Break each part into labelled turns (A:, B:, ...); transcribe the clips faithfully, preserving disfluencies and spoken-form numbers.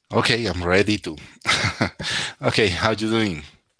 A: Okay, I'm ready to. Okay, how you doing?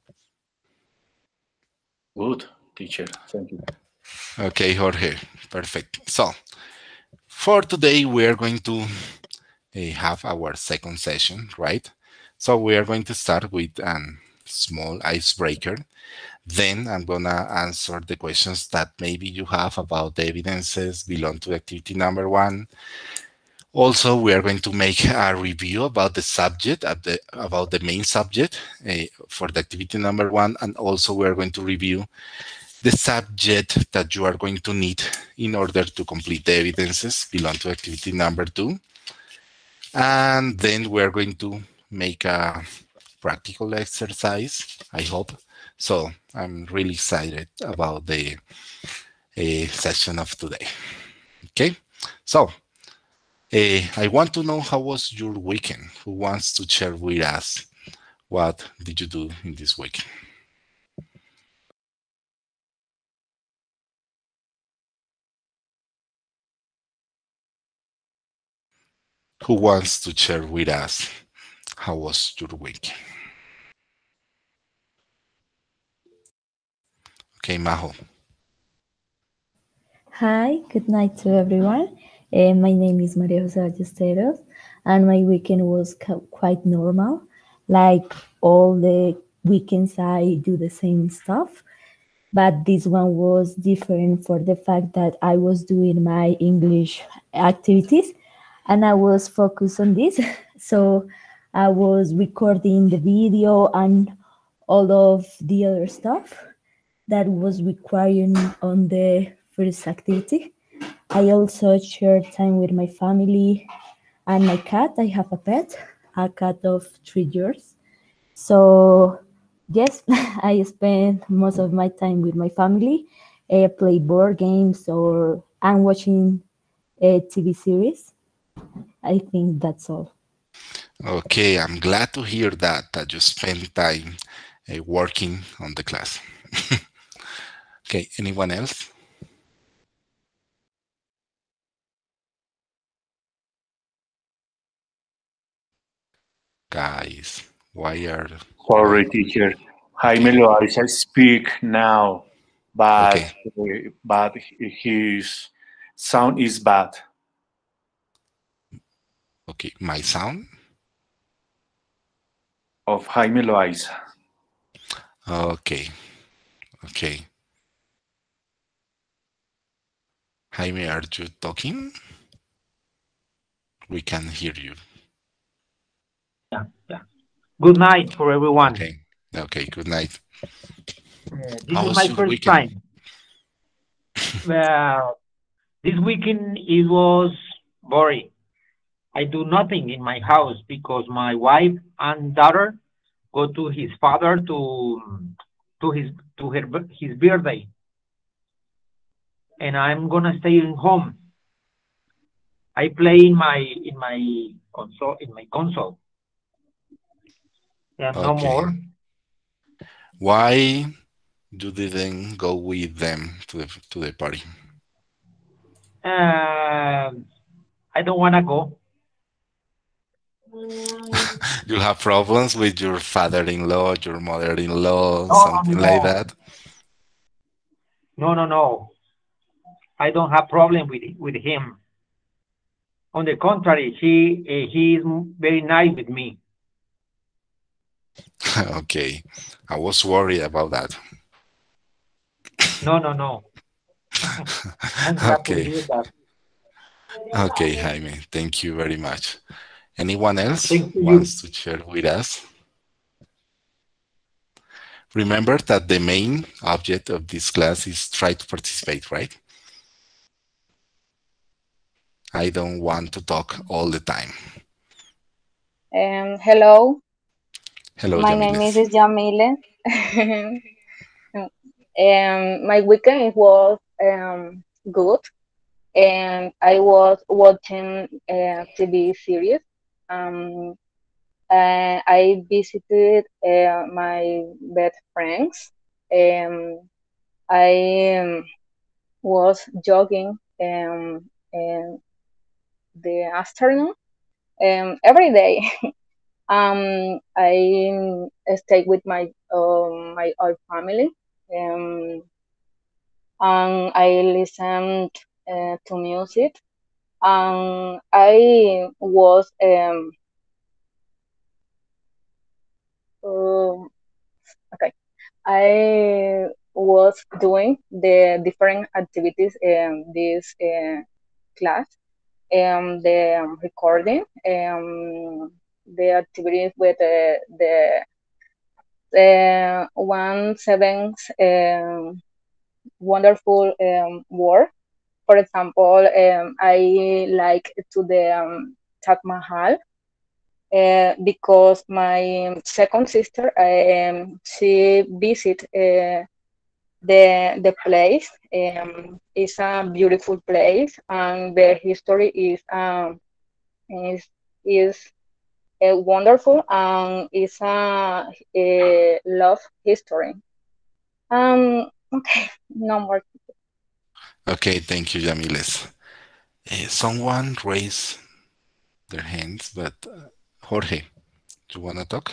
B: Good, teacher. Thank you.
A: Okay, Jorge, perfect. So for today, we are going to uh, have our second session, right? So we are going to start with a small icebreaker. Then I'm gonna answer the questions that maybe you have about the evidences belong to activity number one. Also, we are going to make a review about the subject, at the, about the main subject uh, for the activity number one, and also we are going to review the subject that you are going to need in order to complete the evidences belong to activity number two. And then we are going to make a practical exercise, I hope. So I'm really excited about the uh, session of today. Okay, so uh, I want to know how was your weekend. Who wants to share with us what did you do in this weekend? Who wants to share with us how was your weekend? Okay, Majo.
C: Hi, good night to everyone. Uh, my name is Maria Jose Ballesteros, and my weekend was ca- quite normal. Like all the weekends, I do the same stuff, but this one was different for the fact that I was doing my English activities and I was focused on this. So I was recording the video and all of the other stuff that was required on the first activity. I also share time with my family and my cat. I have a pet, a cat of three years. So, yes, I spend most of my time with my family, uh, play board games, or I'm watching a T V series. I think that's all.
A: Okay, I'm glad to hear that that you spend time uh, working on the class. Okay, anyone else? Guys, why are why?
B: Sorry, teacher. Jaime Loaiza speak now, but
A: Okay,
B: uh, but his sound is bad.
A: okay, my sound.
B: Of Jaime Loaiza.
A: Okay, okay. Jaime, are you talking? We can hear you.
D: Yeah, yeah. Good night for everyone.
A: Okay, okay. Good night.
D: Uh, this
A: How
D: is
A: was
D: my
A: your
D: first
A: weekend?
D: time. Well, this weekend it was boring. I do nothing in my house because my wife and daughter go to his father to to his to her his birthday, and I'm gonna stay in home. I play in my in my console in my console, and no
A: Okay.
D: more.
A: Why you didn't go with them to the to the party?
D: Uh, I don't wanna go.
A: You have problems with your father-in-law, your mother-in-law,
D: No,
A: something like
D: no,
A: that?
D: no, no, no. I don't have problem with with him. On the contrary, he uh, he is very nice with me.
A: Okay. I was worried about that.
D: No, no, no. I'm glad to
A: Okay.
D: hear that.
A: Okay, Jaime. Thank you very much. Anyone else
D: Thanks to you.
A: wants to share with us? Remember that the main object of this class is try to participate, right? I don't want to talk all the time.
E: Um, hello,
A: Hello,
E: my name is
A: Jamiles.
E: Jamile. um, my weekend was um, good, and I was watching a T V series. Um, uh, I visited uh, my best friends. Um, I um, was jogging um, in the afternoon um, every day. Um, I stay with my um, my old family. Um, and I listened uh, to music. And I was um, um, okay. I was doing the different activities in this uh, class, um, the um, recording, um, the activities with uh, the uh, one seventh um, wonderful um, word. For example, um, I like to the um, Taj Mahal uh, because my second sister um, she visit uh, the the place. Um, it's a beautiful place, and the history is um, is is uh, wonderful, and it's a, a love history. Um, okay, no more.
A: Okay, thank you, Yamiles. Uh, someone raised their hands, but uh, Jorge, do you want to talk?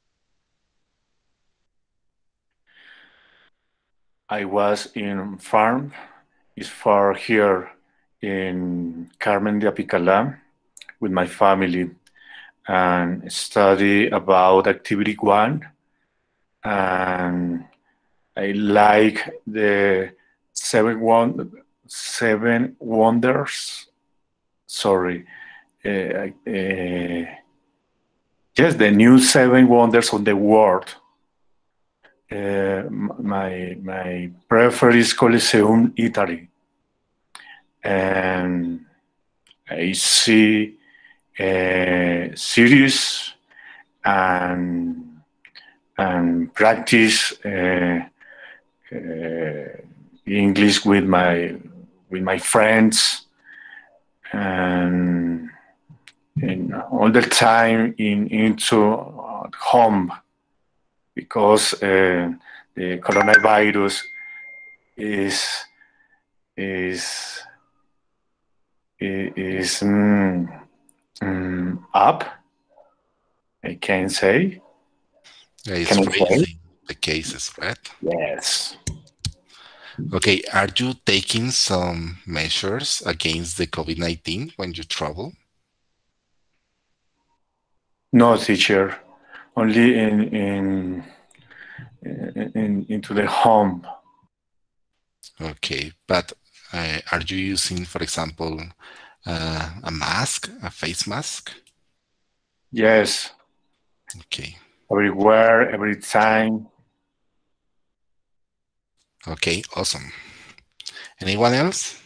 B: I was in farm. It's far here in Carmen de Apicalá with my family and study about activity one. And I like the seven one seven wonders. Sorry, uh, uh, yes, the new seven wonders of the world. Uh, my my preferred is Colosseum, Italy, and I see a series and and practice uh, uh, English with my with my friends and, and all the time in into home because uh, the coronavirus is is is mm, mm, up. I can say.
A: Yeah, it's
B: Can I say?
A: raising the cases, right?
B: Yes.
A: Okay, are you taking some measures against the COVID nineteen when you travel?
B: No, teacher. Only in in, in into the home.
A: Okay, but uh, are you using, for example, uh, a mask, a face mask?
B: Yes.
A: Okay,
B: Everywhere, every time.
A: okay, awesome. Anyone else?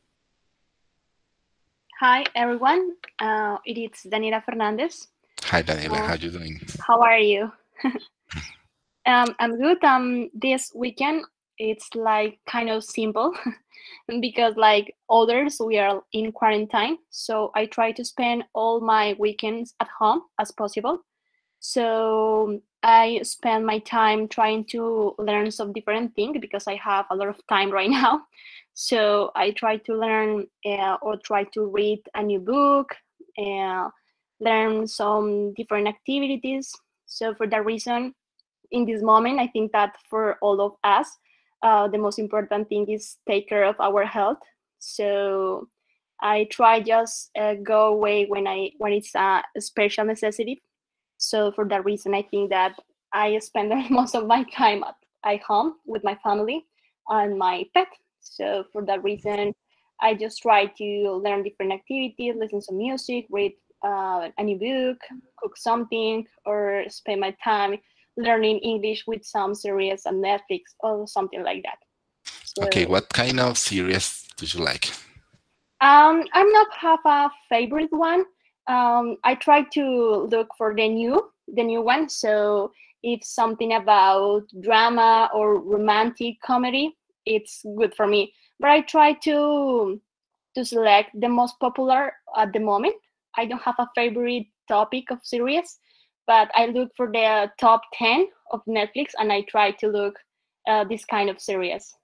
F: Hi, everyone. Uh, it is Daniela Fernandez.
A: Hi, Daniela,
F: Uh,
A: how you doing?
F: How are you? um, I'm good. Um, this weekend it's like kind of simple because like others we are in quarantine, so I try to spend all my weekends at home as possible. So I spend my time trying to learn some different things because I have a lot of time right now. So I try to learn uh, or try to read a new book, uh, learn some different activities. So for that reason, in this moment, I think that for all of us, uh, the most important thing is take care of our health. So I try just uh, go away when I when it's a special necessity. So for that reason, I think that I spend most of my time at, at home with my family and my pet. So for that reason, I just try to learn different activities, listen to music, read uh, a new book, cook something, or spend my time learning English with some series on Netflix or something like that. So
A: Okay, what kind of series do you like?
F: um, I'm not have a favorite one. Um, I try to look for the new, the new one. So if something about drama or romantic comedy, it's good for me. But I try to to select the most popular at the moment. I don't have a favorite topic of series, but I look for the top ten of Netflix, and I try to look uh, this kind of series.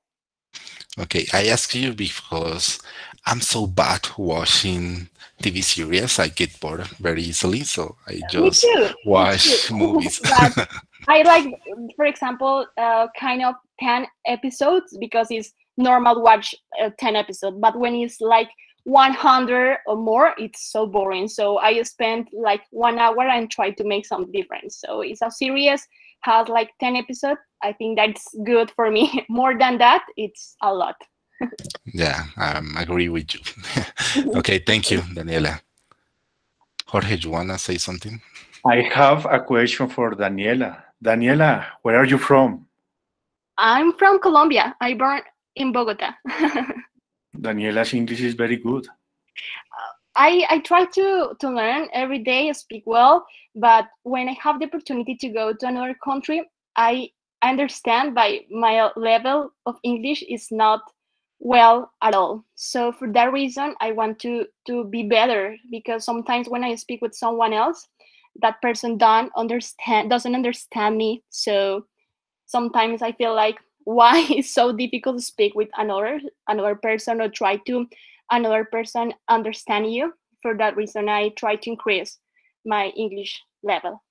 A: Okay, I ask you because I'm so bad watching T V series. I get bored very easily, so I
F: Me
A: just
F: too. Me too.
A: watch movies.
F: But I like, for example, uh, kind of ten episodes because it's normal watch uh, ten episodes. But when it's like one hundred or more, it's so boring. So I spend like one hour and try to make some difference. So it's a series has like ten episodes. I think that's good for me. More than that, it's a lot.
A: Yeah, I um, agree with you. Okay, thank you, Daniela. Jorge, you wanna say something?
B: I have a question for Daniela. Daniela, where are you from?
F: I'm from Colombia. I born in Bogota.
B: Daniela's English is very good.
F: I, I try to, to learn every day, speak well, but when I have the opportunity to go to another country, I understand by my level of English is not well at all. So for that reason, I want to to be better because sometimes when I speak with someone else, that person don't understand doesn't understand me. So sometimes I feel like why it's so difficult to speak with another another person or try to another person understand you. For that reason, I try to increase my English level.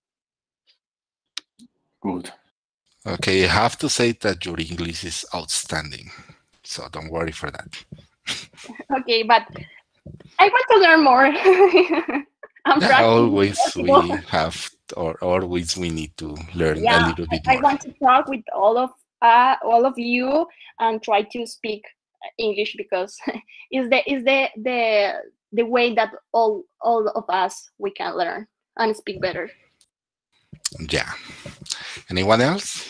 B: Good.
A: Okay, I have to say that your English is outstanding, so don't worry for that.
F: Okay, but I want to learn more. I'm
A: Yeah,
F: practicing.
A: always we have, or always we need to learn a
F: Yeah,
A: little bit
F: I
A: more.
F: want to talk with all of uh, all of you and try to speak English because is the is the the the way that all all of us we can learn and speak better.
A: Yeah. Anyone else?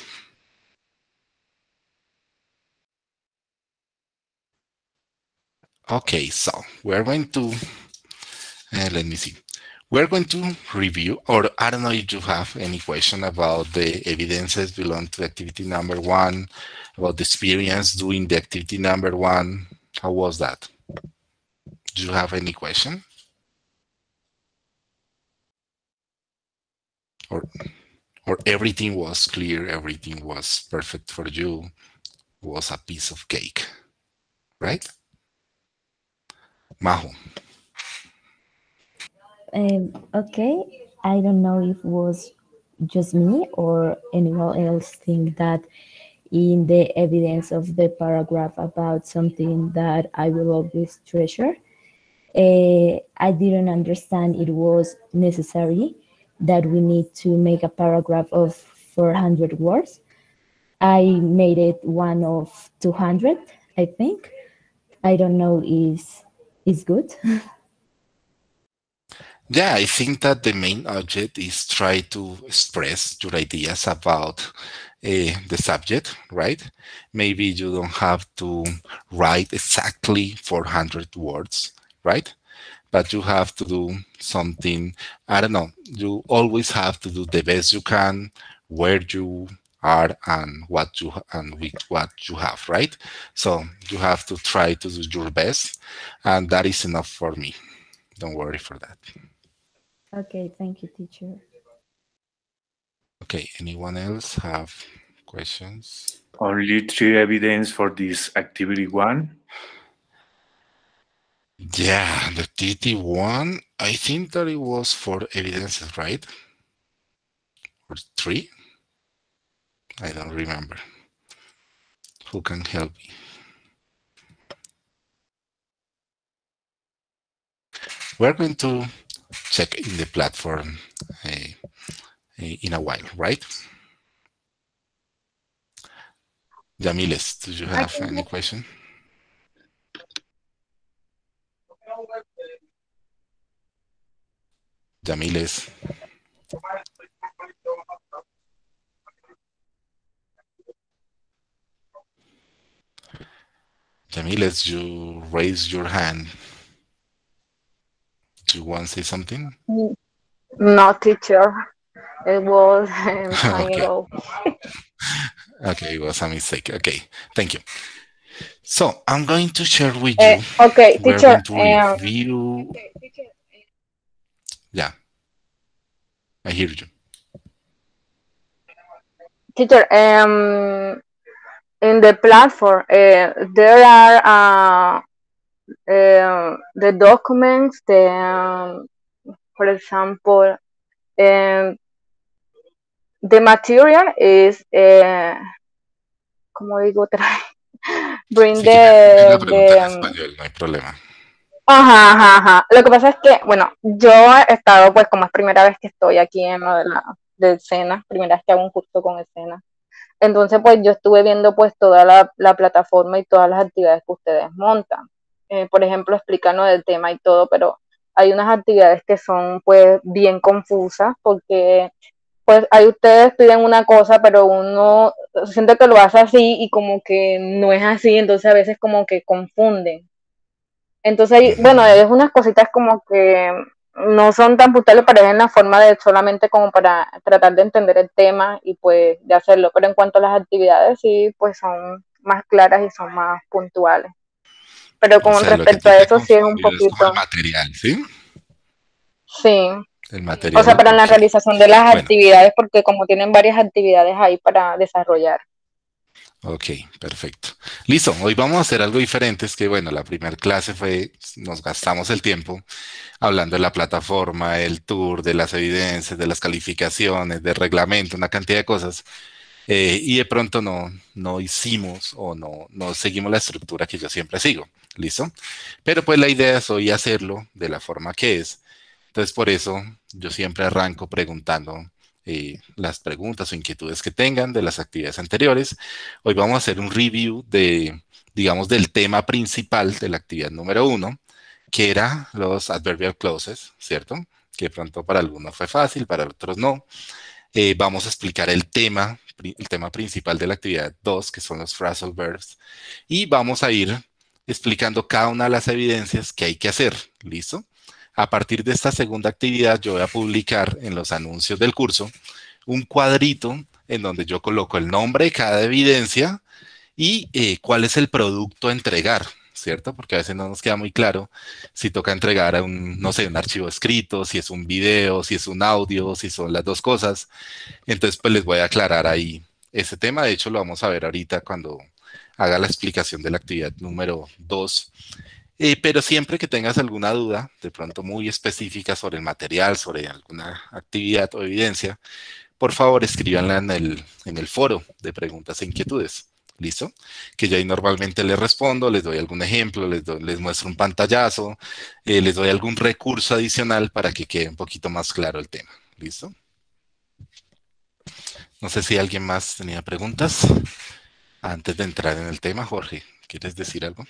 A: Okay, so we're going to, uh, let me see. We're going to review, or I don't know if you have any question about the evidences belong to activity number one, about the experience doing the activity number one. How was that? Do you have any question? Or, or everything was clear, everything was perfect for you, was a piece of cake, right? Majo.
C: Um, okay, I don't know if it was just me or anyone else think that in the evidence of the paragraph about something that I will always treasure, uh, I didn't understand it was necessary that we need to make a paragraph of four hundred words. I made it one of two hundred, I think. I don't know is is good.
A: Yeah, I think that the main object is try to express your ideas about uh, the subject, right? Maybe you don't have to write exactly four hundred words, right? But you have to do something, I don't know, you always have to do the best you can where you are and what you and with what you have, right? So you have to try to do your best, and that is enough for me. Don't worry for that.
C: Okay, thank you, teacher.
A: Okay, anyone else have questions?
B: Only three evidence for this activity one.
A: Yeah, the T T one, I think that it was four evidences, right? Or three? I don't remember. Who can help me? We're going to check in the platform uh, uh, in a while, right? Jamiles, do you have
F: Okay.
A: any question? Jamiles. Jamiles, you raise your hand. Do you want to say something?
E: No, teacher. It was um, time
A: Okay.
E: ago.
A: Okay, it was a mistake. Okay, thank you. So I'm going to share with
E: Uh,
A: you.
E: okay,
A: We're
E: teacher.
A: going to
E: Um,
A: review. Yeah, I hear you.
E: teacher. Um, in the platform, uh, there are uh, uh, the documents, the, um, for example, um, the material is, uh, como digo otra vez? Bring
A: Si quieres,
E: the,
A: la pregunta
E: the
A: en
E: um,
A: español, no hay problema.
E: Ajá, ajá, ajá. Lo que pasa es que, bueno, yo he estado, pues, como es primera vez que estoy aquí en lo de la de escena, primera vez que hago un curso con escena. Entonces, pues, yo estuve viendo, pues, toda la, la plataforma y todas las actividades que ustedes montan. Eh, por ejemplo, explicando del tema y todo, pero hay unas actividades que son, pues, bien confusas porque, pues, ahí ustedes piden una cosa, pero uno siente que lo hace así y como que no es así, entonces a veces como que confunden. Entonces, bueno, es unas cositas como que no son tan puntuales, pero es en la forma de solamente como para tratar de entender el tema y pues de hacerlo. Pero en cuanto a las actividades, sí, pues son más claras y son más puntuales. Pero
A: O
E: con
A: sea, lo que a
E: respecto
A: ti
E: a
A: te
E: eso, sí es un
A: confundió es como el
E: poquito,
A: material, ¿sí?
E: sí.
A: El
E: O
A: material,
E: sea, para la
A: ok.
E: realización de las
A: Bueno,
E: actividades, porque como tienen varias actividades ahí para desarrollar.
A: ok, perfecto. Listo, hoy vamos a hacer algo diferente, es que bueno, la primera clase fue, nos gastamos el tiempo hablando de la plataforma, el tour, de las evidencias, de las calificaciones, del reglamento, una cantidad de cosas, eh, y de pronto no, no hicimos o no, no seguimos la estructura que yo siempre sigo, ¿listo? Pero pues la idea es hoy hacerlo de la forma que es. Entonces, por eso yo siempre arranco preguntando eh, las preguntas o inquietudes que tengan de las actividades anteriores. Hoy vamos a hacer un review de, digamos, del tema principal de la actividad número uno, que era los adverbial clauses, ¿cierto? Que de pronto para algunos fue fácil, para otros no. Eh, vamos a explicar el tema, el tema principal de la actividad dos, que son los phrasal verbs, y vamos a ir explicando cada una de las evidencias que hay que hacer, ¿listo? A partir de esta segunda actividad, yo voy a publicar en los anuncios del curso un cuadrito en donde yo coloco el nombre de cada evidencia y eh, cuál es el producto a entregar, ¿cierto? Porque a veces no nos queda muy claro si toca entregar a un, no sé, un archivo escrito, si es un video, si es un audio, si son las dos cosas. Entonces, pues les voy a aclarar ahí ese tema. De hecho, lo vamos a ver ahorita cuando haga la explicación de la actividad número dos. Eh, pero siempre que tengas alguna duda, de pronto muy específica sobre el material, sobre alguna actividad o evidencia, por favor escríbanla en el, en el foro de preguntas e inquietudes. ¿Listo? Que yo ahí normalmente les respondo, les doy algún ejemplo, les, doy, les muestro un pantallazo, eh, les doy algún recurso adicional para que quede un poquito más claro el tema. ¿Listo? No sé si alguien más tenía preguntas antes de entrar en el tema. Jorge, ¿quieres decir algo?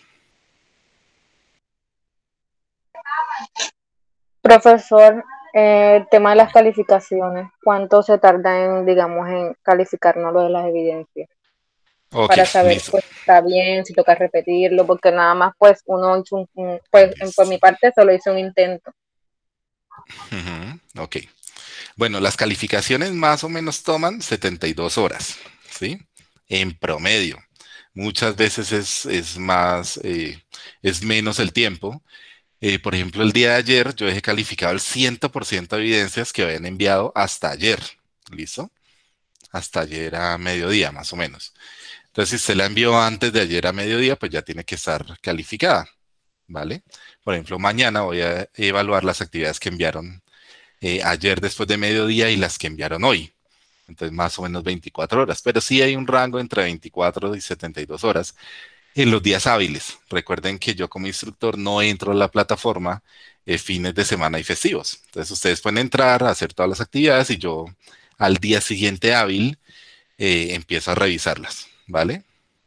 E: Profesor, eh, el tema de las calificaciones, ¿cuánto se tarda en, digamos, en calificarnos lo de las evidencias?
A: Ok,
E: Para saber,
A: listo.
E: pues, está bien, si toca repetirlo, porque nada más, pues, uno hizo un, un- pues, en- por mi parte solo hice un intento.
A: Uh-huh. Ok. Bueno, las calificaciones más o menos toman setenta y dos horas, ¿sí? En promedio. Muchas veces es, es más, eh, es menos el tiempo. Eh, por ejemplo, el día de ayer yo dejé calificado el cien por ciento de evidencias que habían enviado hasta ayer. ¿Listo? Hasta ayer a mediodía, más o menos. Entonces, si usted la envió antes de ayer a mediodía, pues ya tiene que estar calificada, ¿vale? Por ejemplo, mañana voy a evaluar las actividades que enviaron eh, ayer después de mediodía y las que enviaron hoy. Entonces, más o menos veinticuatro horas. Pero sí hay un rango entre veinticuatro y setenta y dos horas en los días hábiles. Recuerden que yo como instructor no entro a la plataforma eh, fines de semana y festivos. Entonces, ustedes pueden entrar a hacer todas las actividades y yo al día siguiente hábil eh, empiezo a revisarlas, ¿vale?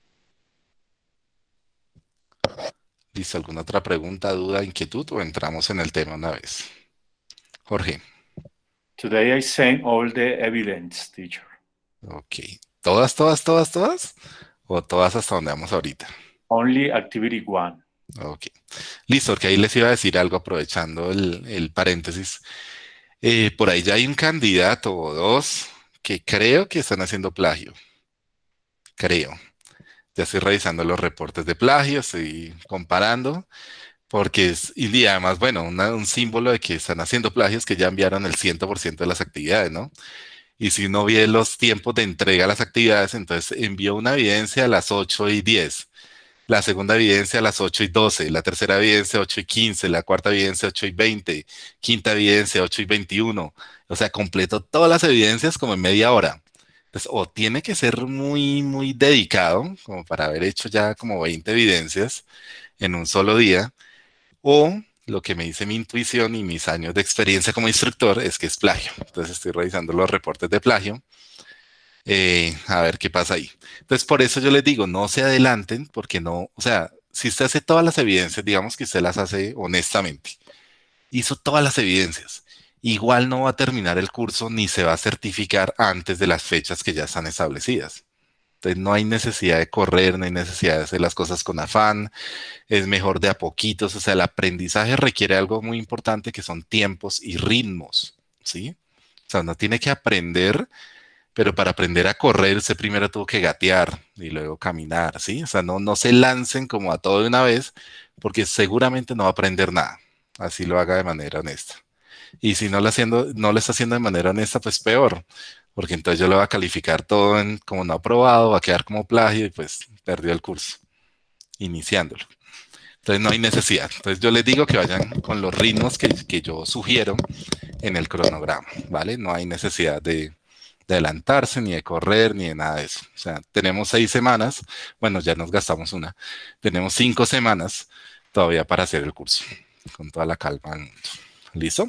A: ¿Listo? ¿Alguna otra pregunta, duda, inquietud o entramos en el tema una vez? Jorge.
B: Today I sent all the evidence, teacher.
A: Ok. ¿Todas, todas, todas, todas? ¿O todas hasta donde vamos ahorita?
B: Only activity one.
A: Ok. Listo, porque ahí les iba a decir algo aprovechando el, el paréntesis. Eh, por ahí ya hay un candidato o dos que creo que están haciendo plagio. Creo. Ya estoy revisando los reportes de plagio, estoy comparando, porque es, y además, bueno, una- un símbolo de que están haciendo plagios que ya enviaron el cien por ciento de las actividades, ¿no? Y si uno ve los tiempos de entrega a las actividades, entonces envió una evidencia a las ocho y diez, la segunda evidencia a las ocho y doce, la tercera evidencia ocho y quince, la cuarta evidencia ocho y veinte, quinta evidencia ocho y veintiuno. O sea, completó todas las evidencias como en media hora. Entonces, o tiene que ser muy, muy dedicado, como para haber hecho ya como veinte evidencias en un solo día, o lo que me dice mi intuición y mis años de experiencia como instructor es que es plagio. Entonces estoy revisando los reportes de plagio, eh, a ver qué pasa ahí. Entonces por eso yo les digo, no se adelanten, porque no, o sea, si usted hace todas las evidencias, digamos que usted las hace honestamente, hizo todas las evidencias, igual no va a terminar el curso ni se va a certificar antes de las fechas que ya están establecidas. Entonces no hay necesidad de correr, no hay necesidad de hacer las cosas con afán, es mejor de a poquitos. O sea, el aprendizaje requiere algo muy importante que son tiempos y ritmos, ¿sí? O sea, uno tiene que aprender, pero para aprender a correr, usted primero tuvo que gatear y luego caminar, ¿sí? O sea, no, no se lancen como a todo de una vez, porque seguramente no va a aprender nada, así lo haga de manera honesta. Y si no lo, haciendo, no lo está haciendo de manera honesta, pues peor, porque entonces yo lo voy a calificar todo en, como no aprobado, va a quedar como plagio y pues perdió el curso, iniciándolo. Entonces no hay necesidad. Entonces yo les digo que vayan con los ritmos que, que yo sugiero en el cronograma, ¿vale? No hay necesidad de, de adelantarse, ni de correr, ni de nada de eso. O sea, tenemos seis semanas, bueno, ya nos gastamos una, tenemos cinco semanas todavía para hacer el curso, con toda la calma del mundo. ¿Listo?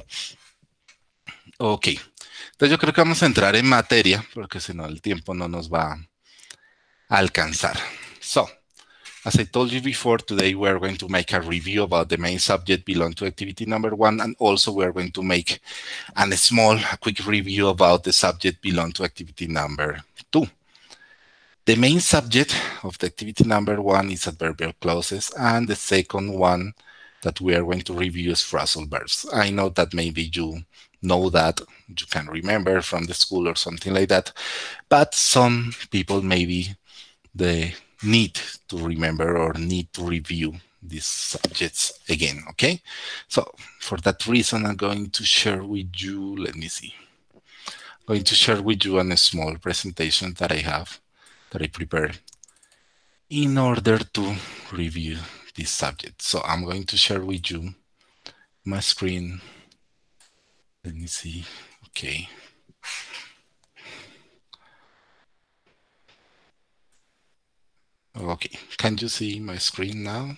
A: Ok. Entonces yo creo que vamos a entrar en materia, porque si no el tiempo no nos va a alcanzar. So, as I told you before, today we are going to make a review about the main subject belong to activity number one, and also we are going to make a small, a quick review about the subject belong to activity number two. The main subject of the activity number one is adverbial clauses, and the second one that we are going to review is phrasal verbs. I know that maybe you know that, you can remember from the school or something like that, but some people maybe they need to remember or need to review these subjects again, okay? So for that reason, I'm going to share with you, let me see, I'm going to share with you a small presentation that I have, that I prepared in order to review this subject. So I'm going to share with you my screen. Let me see, okay. Okay, can you see my screen now?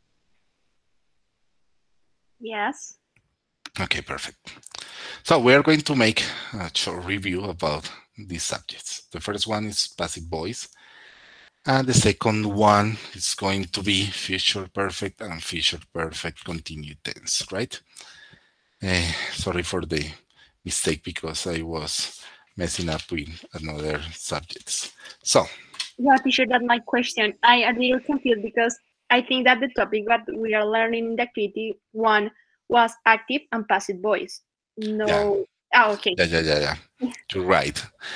F: Yes.
A: Okay, perfect. So we are going to make a short review about these subjects. The first one is passive voice, and the second one is going to be future perfect and future perfect continued tense, right? Uh, sorry for the mistake because I was messing up with another subjects. So,
F: Yeah, teacher, that's my question. I am a little confused because I think that the topic that we are learning in the activity one was active and passive voice. No.
A: Yeah.
F: Ah, okay.
A: Yeah, yeah, yeah, yeah. You're right.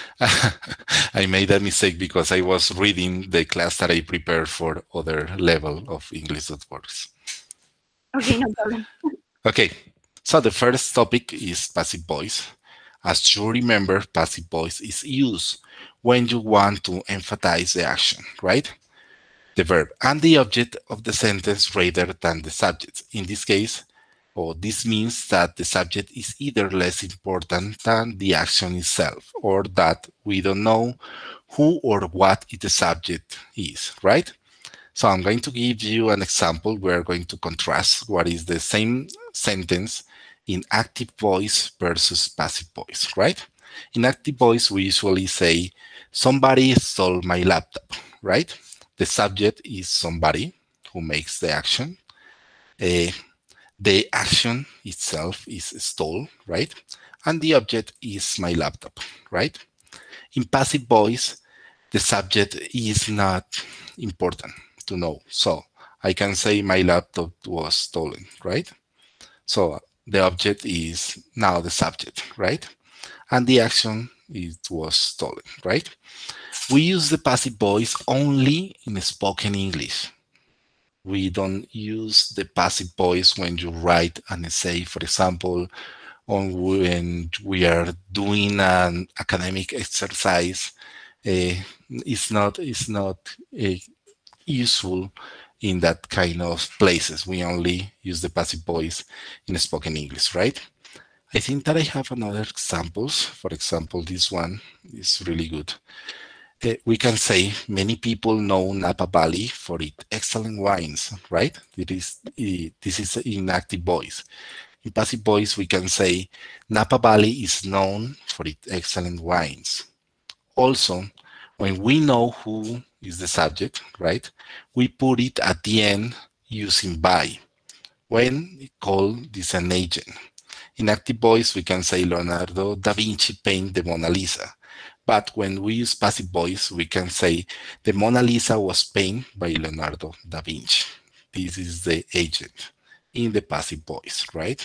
A: I made that mistake because I was reading the class that I prepared for other level of English that works.
F: Okay, no problem.
A: Okay, so the first topic is passive voice. As you remember, passive voice is used when you want to emphasize the action, right? The verb and the object of the sentence rather than the subject. In this case, or this means that the subject is either less important than the action itself, or that we don't know who or what the subject is, right? So I'm going to give you an example. We're going to contrast what is the same sentence in active voice versus passive voice, right? In active voice, we usually say, somebody stole my laptop, right? The subject is somebody who makes the action. Uh, the action itself is stole, right? And the object is my laptop, right? In passive voice, the subject is not important to know. So I can say my laptop was stolen, right? So the object is now the subject, right? And the action, it was stolen, right? We use the passive voice only in spoken English. We don't use the passive voice when you write an essay, for example, or when we are doing an academic exercise, uh, it's not, it's not uh, useful in that kind of places. We only use the passive voice in spoken English, right? I think that I have another examples. For example, this one is really good. Uh, we can say many people know Napa Valley for its excellent wines, right? It is, it, this is in active voice. In passive voice, we can say Napa Valley is known for its excellent wines. Also, when we know who is the subject, right, we put it at the end using by. When we call this an agent. In active voice, we can say Leonardo da Vinci painted the Mona Lisa. But when we use passive voice, we can say the Mona Lisa was painted by Leonardo da Vinci. This is the agent in the passive voice, right?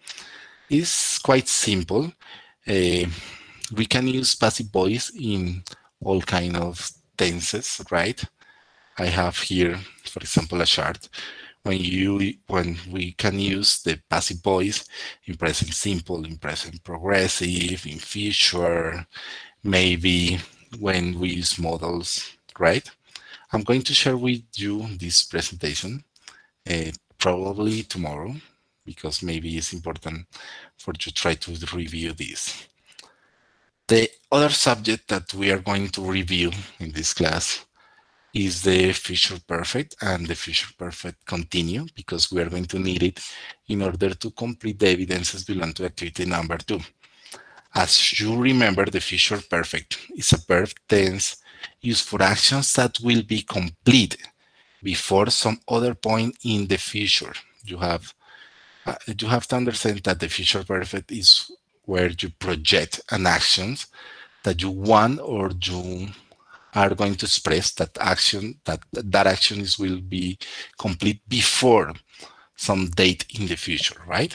A: It's quite simple. Uh, we can use passive voice in all kind of tenses, right? I have here, for example, a chart. When you when we can use the passive voice in present simple, in present progressive, in future, maybe when we use models, right? I'm going to share with you this presentation uh, probably tomorrow, because maybe it's important for you to try to review this. The other subject that we are going to review in this class is the future perfect and the future perfect continue, because we are going to need it in order to complete the evidences belong to activity number two. As you remember, the future perfect is a verb tense used for actions that will be complete before some other point in the future. You have, uh, you have to understand that the future perfect is where you project an action that you want or you are going to express that action, that that action is will be complete before some date in the future, right?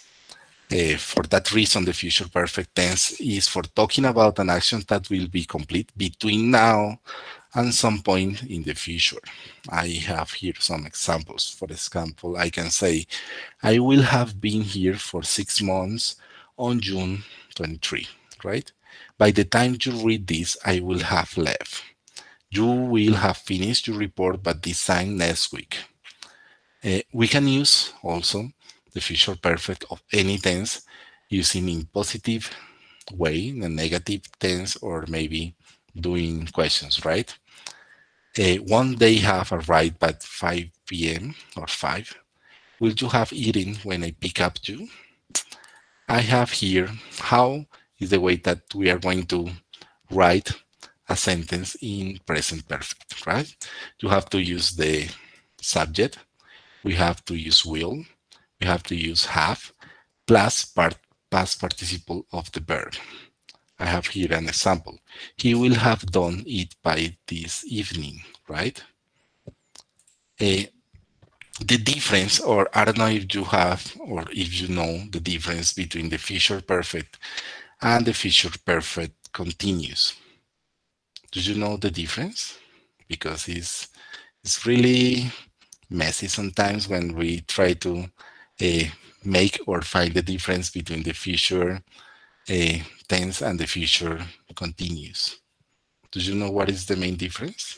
A: Uh, for that reason, the future perfect tense is for talking about an action that will be complete between now and some point in the future. I have here some examples. For example, I can say, I will have been here for six months on June twenty-third, right? By the time you read this, I will have left. You will have finished your report by this time next week. Uh, we can use also the future perfect of any tense using in positive way, in a negative tense, or maybe doing questions, right? Uh, one day have arrived at five p m or five. Will you have eaten when I pick up you? I have here how is the way that we are going to write a sentence in present perfect, right? You have to use the subject. We have to use will. We have to use have plus part, past participle of the verb. I have here an example. He will have done it by this evening, right? Uh, the difference, or I don't know if you have, or if you know the difference between the future perfect and the future perfect continuous. Do you know the difference? Because it's, it's really messy sometimes when we try to uh, make or find the difference between the future uh, tense and the future continuous. Do you know what is the main difference?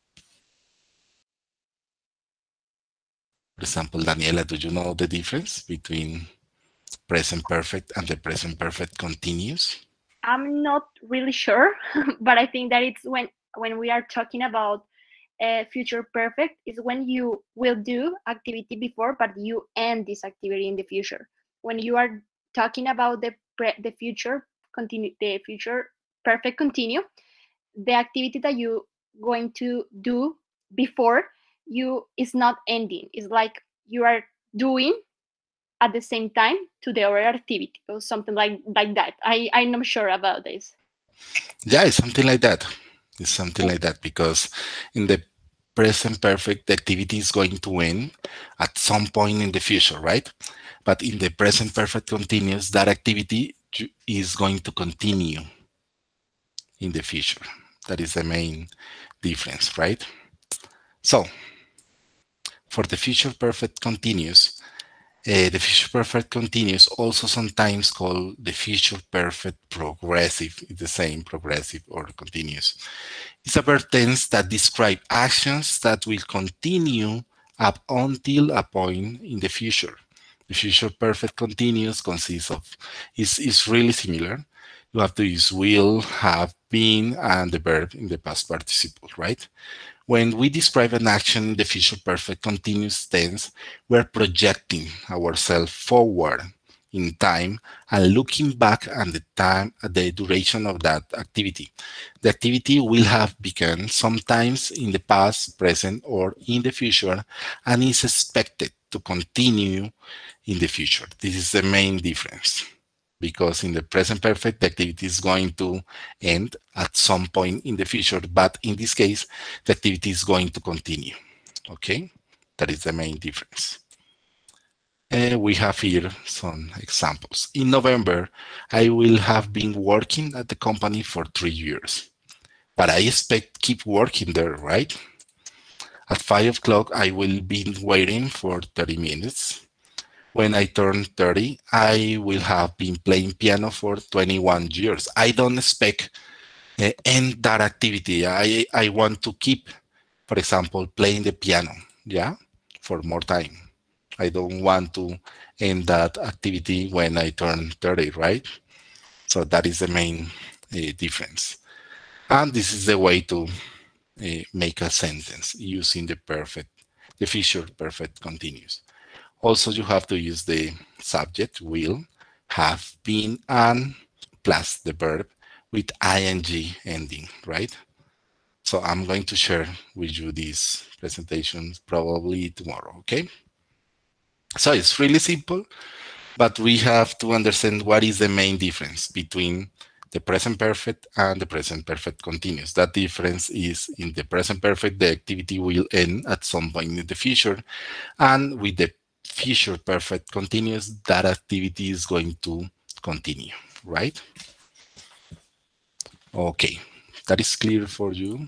A: For example, Daniela, do you know the difference between present perfect and the present perfect continuous?
F: I'm not really sure, but I think that it's when when we are talking about uh, future perfect is when you will do activity before, but you end this activity in the future. When you are talking about the pre the future continue, the future perfect continue, the activity that you going to do before you is not ending. It's like you are doing at the same time to the other activity or something like like that. I I'm not sure about this.
A: Yeah, it's something like that. It's something like that, because in the present perfect, the activity is going to end at some point in the future, right? But in the present perfect continuous, that activity is going to continue in the future. That is the main difference, right? So, for the future perfect continuous, Uh, the future perfect continuous, also sometimes called the future perfect progressive, it's the same, progressive or continuous. It's a verb tense that describes actions that will continue up until a point in the future. The future perfect continuous consists of, is is really similar. You have to use will, have, been, and the verb in the past participle, right? When we describe an action in the future perfect continuous tense, we're projecting ourselves forward in time and looking back at the time, at the duration of that activity. The activity will have begun sometimes in the past, present, or in the future, and is expected to continue in the future. This is the main difference, because in the present perfect, the activity is going to end at some point in the future, but in this case, the activity is going to continue, okay? That is the main difference. Uh, we have here some examples. In November, I will have been working at the company for three years, but I expect keep working there, right? At five o'clock, I will be waiting for thirty minutes. When I turn thirty, I will have been playing piano for twenty-one years. I don't expect uh, end that activity. I, I want to keep, for example, playing the piano, yeah, for more time. I don't want to end that activity when I turn thirty, right? So that is the main uh, difference. And this is the way to uh, make a sentence using the perfect, the future perfect continuous. Also, you have to use the subject, will, have, been, and plus the verb with ing ending, right? So I'm going to share with you this presentation probably tomorrow, okay? So it's really simple, but we have to understand what is the main difference between the present perfect and the present perfect continuous. That difference is in the present perfect, the activity will end at some point in the future, and with the future perfect continuous, that activity is going to continue, right? Okay, that is clear for you?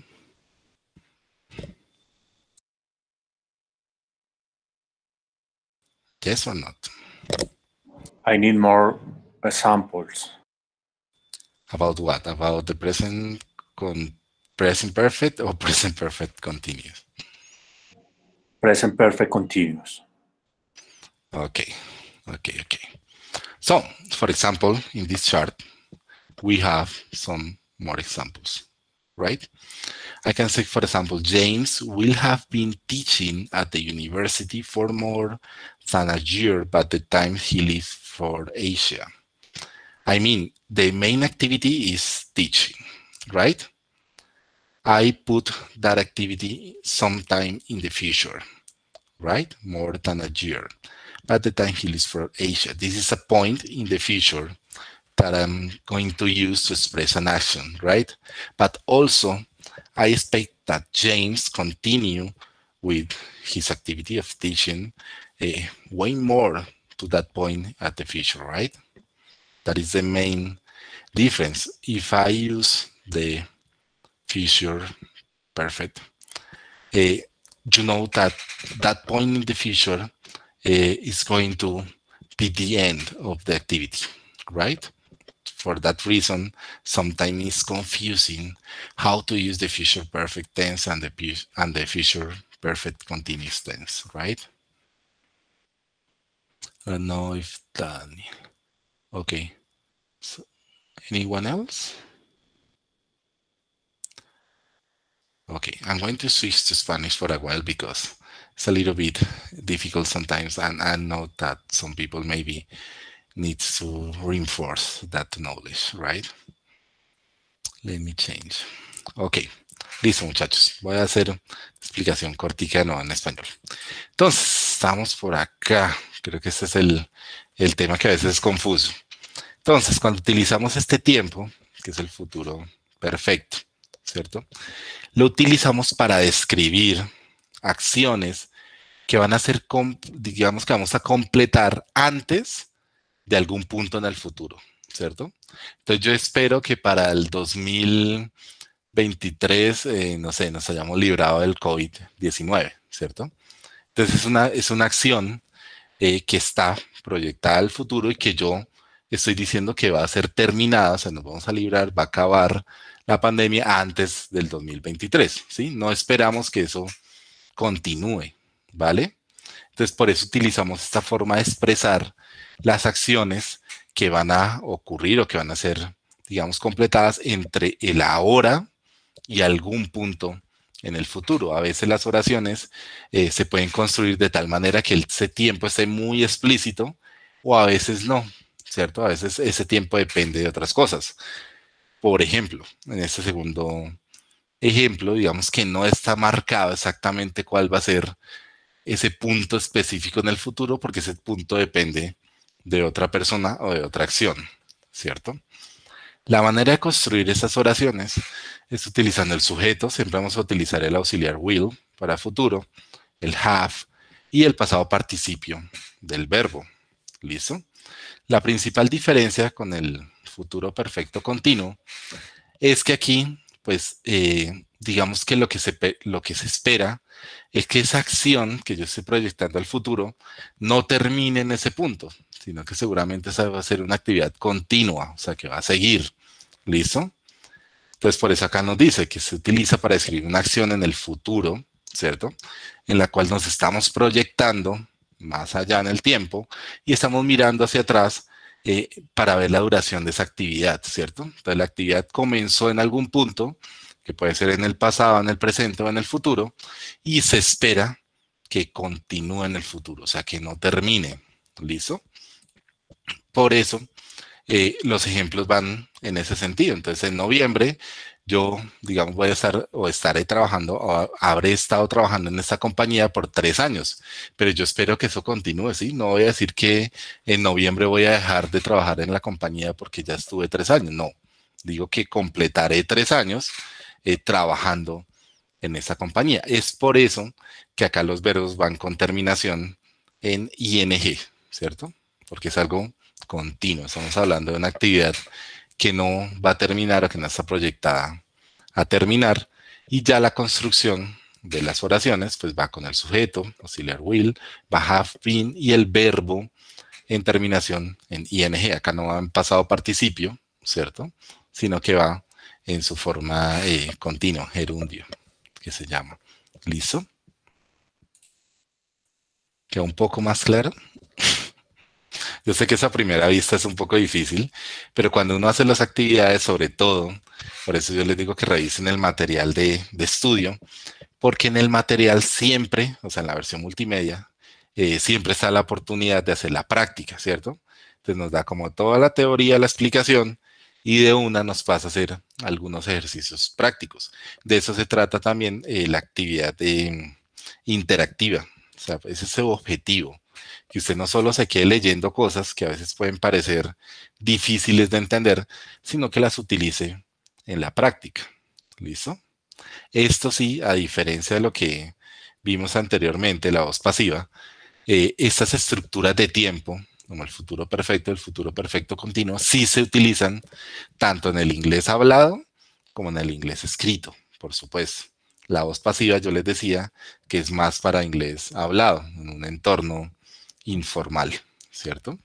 A: Yes or not?
B: I need more examples.
A: About what? About the present con present perfect or present perfect continuous?
B: Present perfect continuous.
A: Okay, okay, okay. So, for example, in this chart, we have some more examples, right? I can say, for example, James will have been teaching at the university for more than a year by the time he leaves for Asia. I mean, the main activity is teaching, right? I put that activity sometime in the future, right? More than a year by the time he leaves for Asia. This is a point in the future that I'm going to use to express an action, right? But also, I expect that James continue with his activity of teaching uh, way more to that point at the future, right? That is the main difference. If I use the future perfect, uh, you know that that point in the future uh, is going to be the end of the activity, right? For that reason, sometimes it's confusing how to use the future perfect tense and the, and the future perfect continuous tense, right? I don't know if that, okay. So, anyone else? Okay, I'm going to switch to Spanish for a while because it's a little bit difficult sometimes, and I know that some people maybe needs to reinforce that knowledge, right? Let me change. Ok, listo muchachos. Voy a hacer explicación cortica no en español. Entonces, estamos por acá. Creo que este es el, el tema que a veces es confuso. Entonces, cuando utilizamos este tiempo, que es el futuro perfecto, ¿cierto? Lo utilizamos para describir acciones que van a ser, digamos que vamos a completar antes de algún punto en el futuro, ¿cierto? Entonces yo espero que para el dos mil veintitrés, eh, no sé, nos hayamos librado del COVID diecinueve, ¿cierto? Entonces es una, es una acción eh, que está proyectada al futuro y que yo estoy diciendo que va a ser terminada, o sea, nos vamos a librar, va a acabar la pandemia antes del dos mil veintitrés, ¿sí? No esperamos que eso continúe, ¿vale? Entonces, por eso utilizamos esta forma de expresar las acciones que van a ocurrir o que van a ser, digamos, completadas entre el ahora y algún punto en el futuro. A veces las oraciones eh, se pueden construir de tal manera que ese tiempo esté muy explícito o a veces no, ¿cierto? A veces ese tiempo depende de otras cosas. Por ejemplo, en este segundo ejemplo, digamos que no está marcado exactamente cuál va a ser ese punto específico en el futuro porque ese punto depende de otra persona o de otra acción, ¿cierto? La manera de construir estas oraciones es utilizando el sujeto, siempre vamos a utilizar el auxiliar will para futuro, el have y el pasado participio del verbo, ¿listo? La principal diferencia con el futuro perfecto continuo es que aquí, pues, eh, digamos que lo que, se, lo que se espera es que esa acción que yo estoy proyectando al futuro no termine en ese punto, sino que seguramente esa va a ser una actividad continua, o sea, que va a seguir. ¿Listo? Entonces, por eso acá nos dice que se utiliza para describir una acción en el futuro, ¿cierto? En la cual nos estamos proyectando más allá en el tiempo y estamos mirando hacia atrás eh, para ver la duración de esa actividad, ¿cierto? Entonces, la actividad comenzó en algún punto, que puede ser en el pasado, en el presente o en el futuro, y se espera que continúe en el futuro, o sea, que no termine. ¿Listo? Por eso, Eh, los ejemplos van en ese sentido. Entonces, en noviembre, yo, digamos, voy a estar o estaré trabajando o habré estado trabajando en esta compañía por tres años, pero yo espero que eso continúe, ¿sí? No voy a decir que en noviembre voy a dejar de trabajar en la compañía porque ya estuve tres años, no. Digo que completaré tres años eh, trabajando en esa compañía. Es por eso que acá los verbos van con terminación en ing, ¿cierto? Porque es algo continuo. Estamos hablando de una actividad que no va a terminar o que no está proyectada a terminar. Y ya la construcción de las oraciones pues va con el sujeto, auxiliar will, va have been y el verbo en terminación en ing. Acá no va en pasado participio, ¿cierto? Sino que va en su forma eh, continua, gerundio, que se llama. ¿Listo? ¿Queda un poco más claro? Yo sé que esa primera vista es un poco difícil, pero cuando uno hace las actividades, sobre todo, por eso yo les digo que revisen el material de, de estudio, porque en el material siempre, o sea, en la versión multimedia, eh, siempre está la oportunidad de hacer la práctica, ¿cierto? Entonces nos da como toda la teoría, la explicación, y de una nos pasa a hacer algunos ejercicios prácticos. De eso se trata también eh, la actividad de, interactiva, o sea, ese es su objetivo. Que usted no solo se quede leyendo cosas que a veces pueden parecer difíciles de entender, sino que las utilice en la práctica. ¿Listo? Esto sí, a diferencia de lo que vimos anteriormente, la voz pasiva, eh, estas estructuras de tiempo, como el futuro perfecto, el futuro perfecto continuo, sí se utilizan tanto en el inglés hablado como en el inglés escrito, por supuesto. La voz pasiva, yo les decía, que es más para inglés hablado, en un entorno informal, ¿cierto?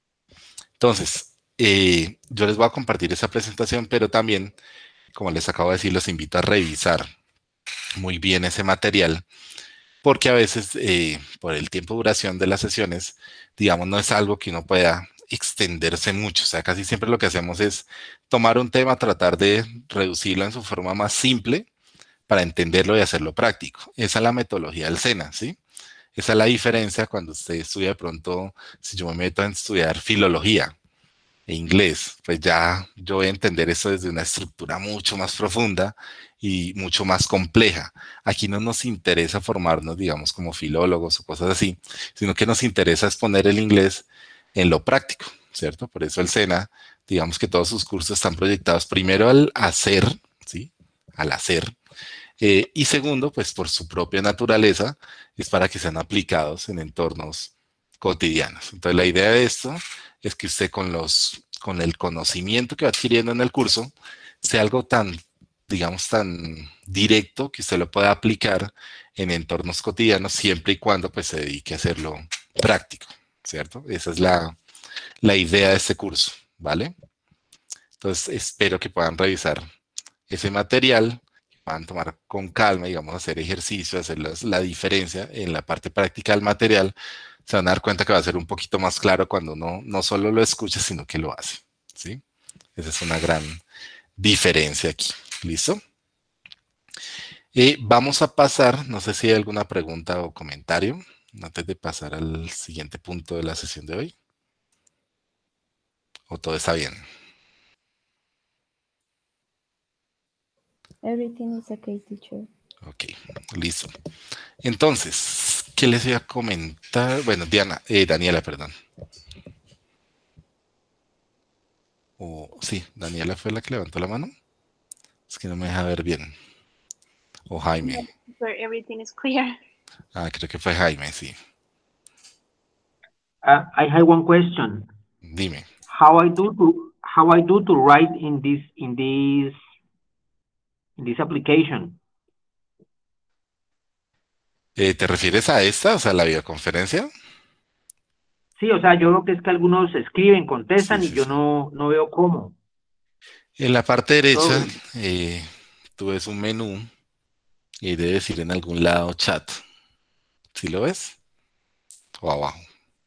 A: Entonces, eh, yo les voy a compartir esa presentación, pero también, como les acabo de decir, los invito a revisar muy bien ese material, porque a veces, eh, por el tiempo de duración de las sesiones, digamos, no es algo que uno pueda extenderse mucho. O sea, casi siempre lo que hacemos es tomar un tema, tratar de reducirlo en su forma más simple para entenderlo y hacerlo práctico. Esa es la metodología del SENA, ¿sí? Esa es la diferencia cuando usted estudia de pronto, si yo me meto a estudiar filología e inglés, pues ya yo voy a entender eso desde una estructura mucho más profunda y mucho más compleja. Aquí no nos interesa formarnos, digamos, como filólogos o cosas así, sino que nos interesa exponer el inglés en lo práctico, ¿cierto? Por eso el SENA, digamos que todos sus cursos están proyectados primero al hacer, ¿sí? Al hacer. Eh, y segundo, pues por su propia naturaleza, es para que sean aplicados en entornos cotidianos. Entonces, la idea de esto es que usted con, los, con el conocimiento que va adquiriendo en el curso, sea algo tan, digamos, tan directo que usted lo pueda aplicar en entornos cotidianos siempre y cuando pues, se dedique a hacerlo práctico. ¿cierto? Esa es la, la idea de este curso, ¿vale? Entonces, espero que puedan revisar ese material, que puedan tomar con calma, digamos, hacer ejercicio, hacer las, la diferencia en la parte práctica del material. Se van a dar cuenta que va a ser un poquito más claro cuando uno no solo lo escucha, sino que lo hace, ¿sí? Esa es una gran diferencia aquí. ¿Listo? Eh, vamos a pasar, no sé si hay alguna pregunta o comentario antes de pasar al siguiente punto de la sesión de hoy. ¿O todo está bien?
C: Everything is okay, teacher.
A: Ok, listo. Entonces, ¿qué les voy a comentar? Bueno, Diana, eh, Daniela, perdón. O sí, Daniela fue la que levantó la mano. Es que no me deja ver bien. O Jaime.
F: Where everything is clear.
A: Ah, creo que fue Jaime, sí.
D: Uh, I have one question.
A: Dime.
D: How I do to how I do to write in this in this in this application?
A: Eh, ¿Te refieres a esta, o sea, la videoconferencia?
D: Sí, o sea, yo creo que es que algunos escriben, contestan
A: Sí,
D: y
A: sí,
D: yo
A: sí.
D: no no veo cómo.
A: En la parte derecha,
D: So,
A: eh, tú ves un menú y debe decir en algún lado chat. ¿Sí lo ves? O abajo.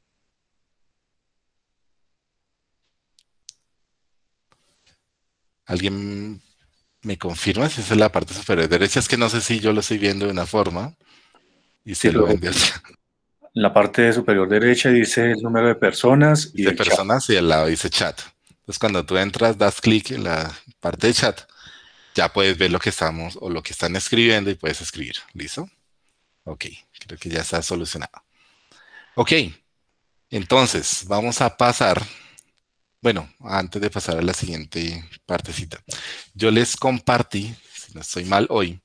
A: ¿Alguien me confirma si esa es la parte superior derecha? Es que no sé si yo lo estoy viendo de una forma y
B: Sí,
A: se lo
B: pero
A: ven de otra.
B: en la parte superior derecha dice el número de personas y
A: Dice
B: el chat.
A: personas y al lado dice chat. Entonces cuando tú entras, das clic en la parte de chat, ya puedes ver lo que estamos o lo que están escribiendo y puedes escribir. ¿Listo? Ok, creo que ya está solucionado. Ok, entonces vamos a pasar. Bueno, antes de pasar a la siguiente partecita, yo les compartí, si no estoy mal hoy,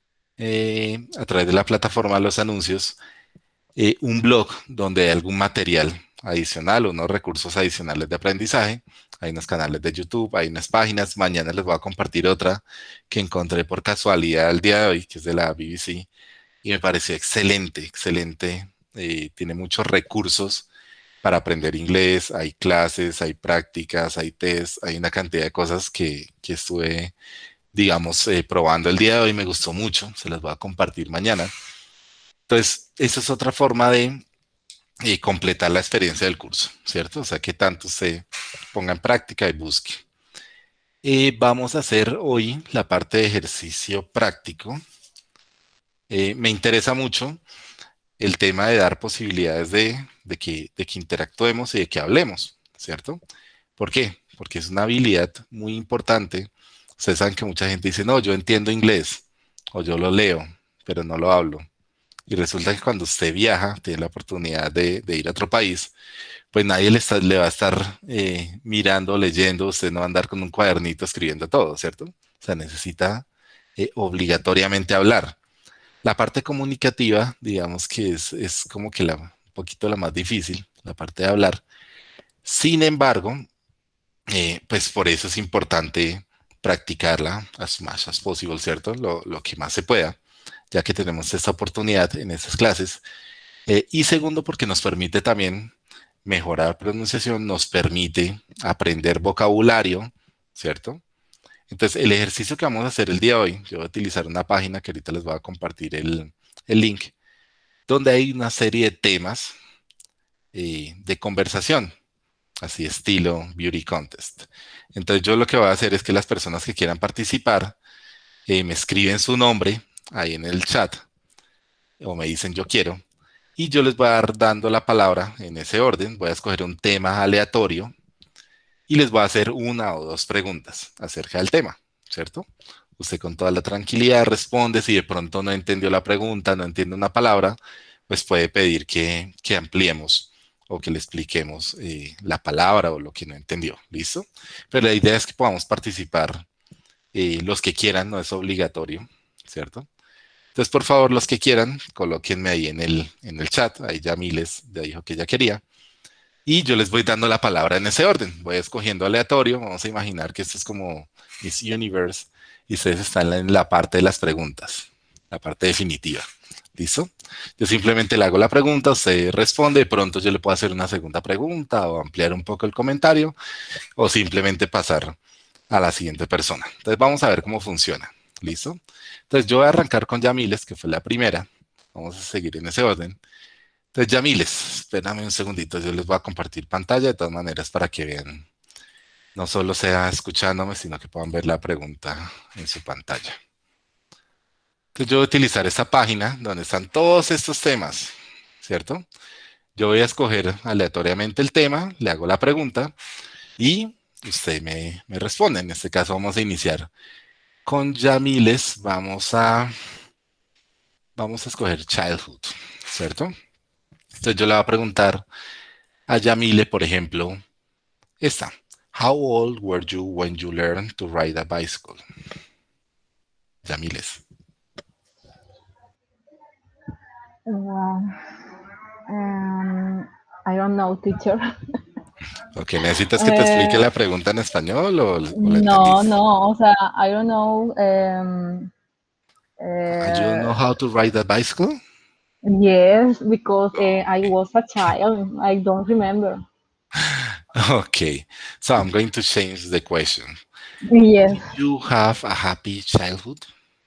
A: eh, a través de la plataforma de los anuncios, eh, un blog donde hay algún material adicional, unos recursos adicionales de aprendizaje. Hay unos canales de YouTube, hay unas páginas. Mañana les voy a compartir otra que encontré por casualidad el día de hoy, que es de la B B C, y me pareció excelente, excelente. Eh, tiene muchos recursos para aprender inglés, hay clases, hay prácticas, hay test, hay una cantidad de cosas que, que estuve, digamos, eh, probando el día de hoy. Me gustó mucho, se las voy a compartir mañana. Entonces, esa es otra forma de eh, completar la experiencia del curso, ¿cierto? O sea, que tanto se ponga en práctica y busque. Eh, vamos a hacer hoy la parte de ejercicio práctico. Eh, me interesa mucho el tema de dar posibilidades de, de, que, de que interactuemos y de que hablemos, ¿cierto? ¿Por qué? Porque es una habilidad muy importante. Ustedes saben que mucha gente dice, no, yo entiendo inglés o yo lo leo, pero no lo hablo. Y resulta que cuando usted viaja, tiene la oportunidad de, de ir a otro país, pues nadie le, está, le va a estar eh, mirando, leyendo, usted no va a andar con un cuadernito escribiendo todo, ¿cierto? O sea, necesita eh, obligatoriamente hablar. La parte comunicativa, digamos que es, es como que la, un poquito la más difícil, la parte de hablar. Sin embargo, eh, pues por eso es importante practicarla as much as possible, ¿cierto? Lo, lo que más se pueda, ya que tenemos esta oportunidad en estas clases. Eh, y segundo, porque nos permite también mejorar pronunciación, nos permite aprender vocabulario, ¿cierto? Entonces, el ejercicio que vamos a hacer el día de hoy, yo voy a utilizar una página que ahorita les voy a compartir el, el link, donde hay una serie de temas eh, de conversación, así estilo Beauty Contest. Entonces, yo lo que voy a hacer es que las personas que quieran participar eh, me escriben su nombre ahí en el chat o me dicen yo quiero y yo les voy a dar dando la palabra en ese orden. Voy a escoger un tema aleatorio y les voy a hacer una o dos preguntas acerca del tema, ¿cierto? Usted con toda la tranquilidad responde. Si de pronto no entendió la pregunta, no entiende una palabra, pues puede pedir que, que ampliemos o que le expliquemos eh, la palabra o lo que no entendió, ¿listo? Pero la idea es que podamos participar eh, los que quieran, no es obligatorio, ¿cierto? Entonces, por favor, los que quieran, colóquenme ahí en el, en el chat. Ahí ya Miles ya dijo que ya quería. Y yo les voy dando la palabra en ese orden. Voy escogiendo aleatorio. Vamos a imaginar que esto es como Miss Universe y ustedes están en la parte de las preguntas, la parte definitiva. ¿Listo? Yo simplemente le hago la pregunta, usted responde, de pronto yo le puedo hacer una segunda pregunta o ampliar un poco el comentario o simplemente pasar a la siguiente persona. Entonces vamos a ver cómo funciona. ¿Listo? Entonces yo voy a arrancar con Yamiles, que fue la primera. Vamos a seguir en ese orden. Entonces Yamiles, espérame un segundito, yo les voy a compartir pantalla de todas maneras para que vean, no solo sea escuchándome, sino que puedan ver la pregunta en su pantalla. Entonces yo voy a utilizar esta página donde están todos estos temas, ¿cierto? Yo voy a escoger aleatoriamente el tema, le hago la pregunta y usted me, me responde. En este caso vamos a iniciar con Yamiles. Vamos a, vamos a escoger Childhood, ¿cierto? Entonces yo le voy a preguntar a Yamile, por ejemplo, esta. How old were you when you learned to ride a bicycle? Yamiles.
E: Uh, um, I don't know, teacher.
A: Ok, ¿necesitas que te explique
E: Eh,
A: la pregunta en español o, o la
E: No,
A: entendiste?
E: no, o sea, I don't know. Um,
A: Uh, you don't know
E: uh,
A: how to ride a bicycle?
E: yes, because uh, I was a child. I don't remember.
A: Okay, so I'm going to change the question.
E: Yes,
A: Did you have a happy childhood?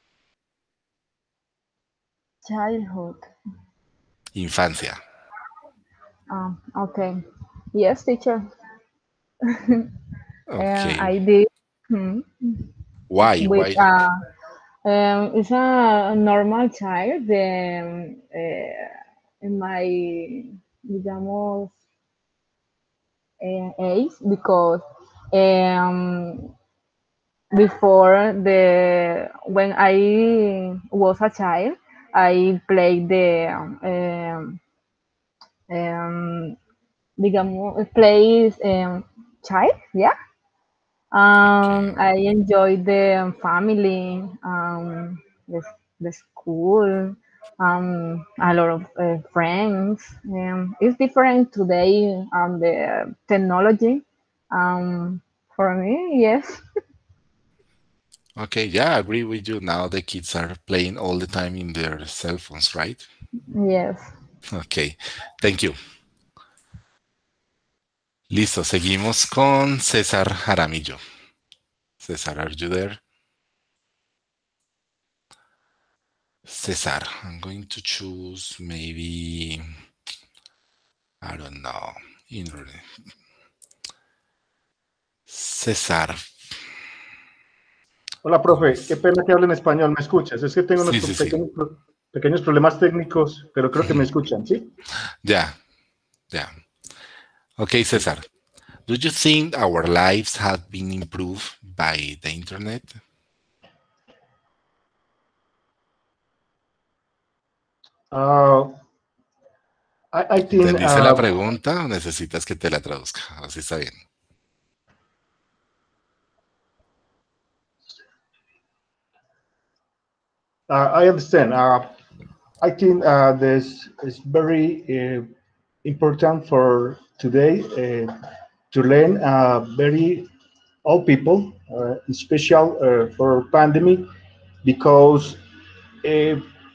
E: childhood.
A: Infancia.
E: Um, okay. Yes, teacher. Uh,
A: Okay.
E: I did. Hmm.
A: Why?
E: With
A: Why?
E: uh, um, it's a normal child. Um, uh, in my, digamos, uh, age, because um, before the when I was a child, I played the um, um, digamos, plays um, child, yeah. Um,
A: Okay.
E: I enjoy the family, um, the, the school, um, a lot of uh, friends. Um, it's different today, um, the technology. Um, for me, yes,
A: Okay, yeah, I agree with you. Now the kids are playing all the time in their cell phones, right?
E: yes.
A: Okay, thank you. Listo, seguimos con César Jaramillo. César, are you there? César, I'm going to choose maybe, I don't know, internet. César.
G: Hola, profe. Qué pena que hable en español. ¿Me escuchas? Es que tengo unos
A: Sí, sí, sí.
G: pequeños, pequeños problemas técnicos, pero creo que me escuchan, ¿sí?
A: Ya, ya. Okay, César. Do you think our lives have been improved by the internet?
G: Uh, I, I think,
A: ¿Entendiste la
G: uh,
A: pregunta o necesitas que te la traduzca? Así está bien.
G: uh, I understand. Uh, I think uh, this is very uh, important for today uh, to learn uh, very old people, uh, special uh, for pandemic, because uh,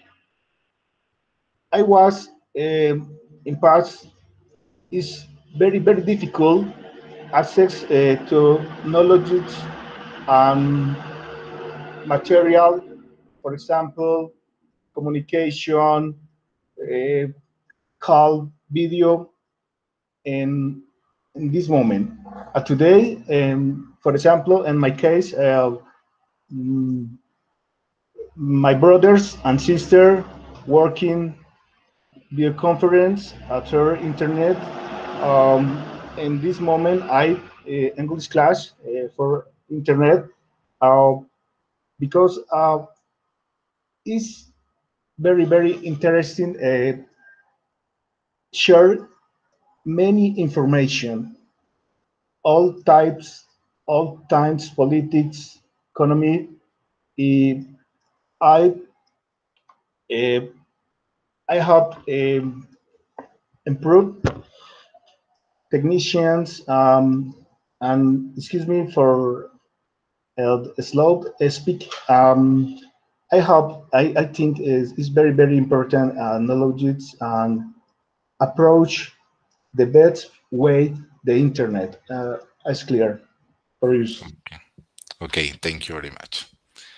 G: I was uh, in past is very very difficult access uh, to knowledge and material, for example, communication, uh, call, video, in in this moment. Uh, today, um, for example, in my case, uh, mm, my brothers and sister working via conference through internet. Um, in this moment, I uh, English class uh, for internet uh, because uh, it's very very interesting. Uh, share many information, all types, all times, politics, economy. Uh, I uh, I have um, improved technicians um, and excuse me for uh, slow speak. Um, I hope I, I think is is very very important uh, knowledge and approach the best way the internet uh, is clear for use.
A: Okay. Okay, thank you very much.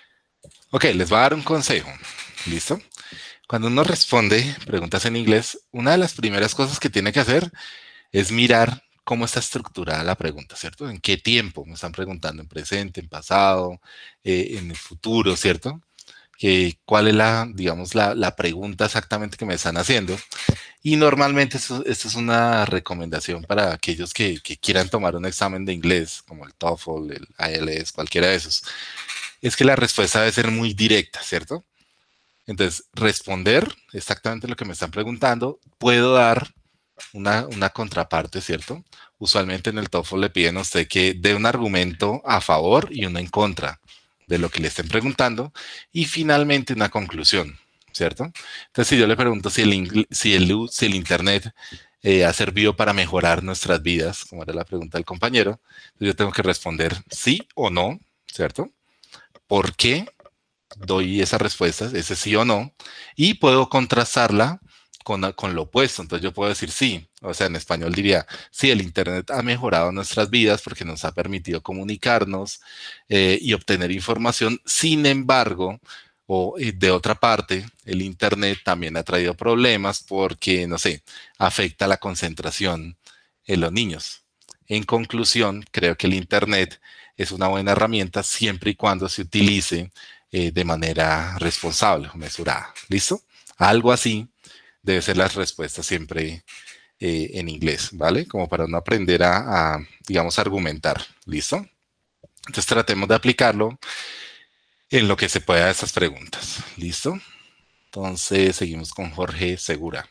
A: Ok, les voy a dar un consejo. ¿Listo? Cuando uno responde preguntas en inglés, una de las primeras cosas que tiene que hacer es mirar cómo está estructurada la pregunta, ¿cierto? ¿En qué tiempo me están preguntando? ¿En presente, en pasado, eh, en el futuro, ¿cierto? Que, ¿Cuál es la, digamos, la, la pregunta exactamente que me están haciendo? Y normalmente esto, esto es una recomendación para aquellos que, que quieran tomar un examen de inglés, como el TOEFL, el I E L T S, cualquiera de esos, es que la respuesta debe ser muy directa, ¿cierto? Entonces, responder exactamente lo que me están preguntando, puedo dar una, una contraparte, ¿cierto? Usualmente en el TOEFL le piden a usted que dé un argumento a favor y uno en contra de lo que le estén preguntando y finalmente una conclusión, ¿cierto? Entonces, si yo le pregunto si el, si el, si el Internet eh, ha servido para mejorar nuestras vidas, como era la pregunta del compañero, yo tengo que responder sí o no, ¿cierto? ¿Por qué doy esas respuestas, ese sí o no? Y puedo contrastarla con, con lo opuesto. Entonces yo puedo decir sí, o sea, en español diría, sí, el Internet ha mejorado nuestras vidas porque nos ha permitido comunicarnos eh, y obtener información. Sin embargo, o de otra parte, el Internet también ha traído problemas porque, no sé, afecta la concentración en los niños. En conclusión, creo que el Internet es una buena herramienta siempre y cuando se utilice eh, de manera responsable o mesurada. ¿Listo? Algo así debe ser las respuestas siempre eh, en inglés, ¿vale? Como para no aprender a, a, digamos, argumentar. ¿Listo? Entonces tratemos de aplicarlo en lo que se pueda de estas preguntas. ¿Listo? Entonces seguimos con Jorge Segura.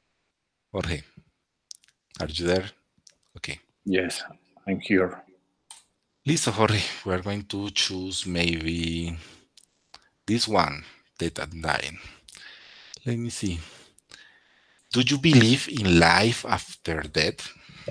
A: Jorge, are you there? Okay.
B: Yes, I'm here.
A: Listo, Jorge. We are going to choose maybe this one, Theta nine. Let me see. Do you believe in life after death?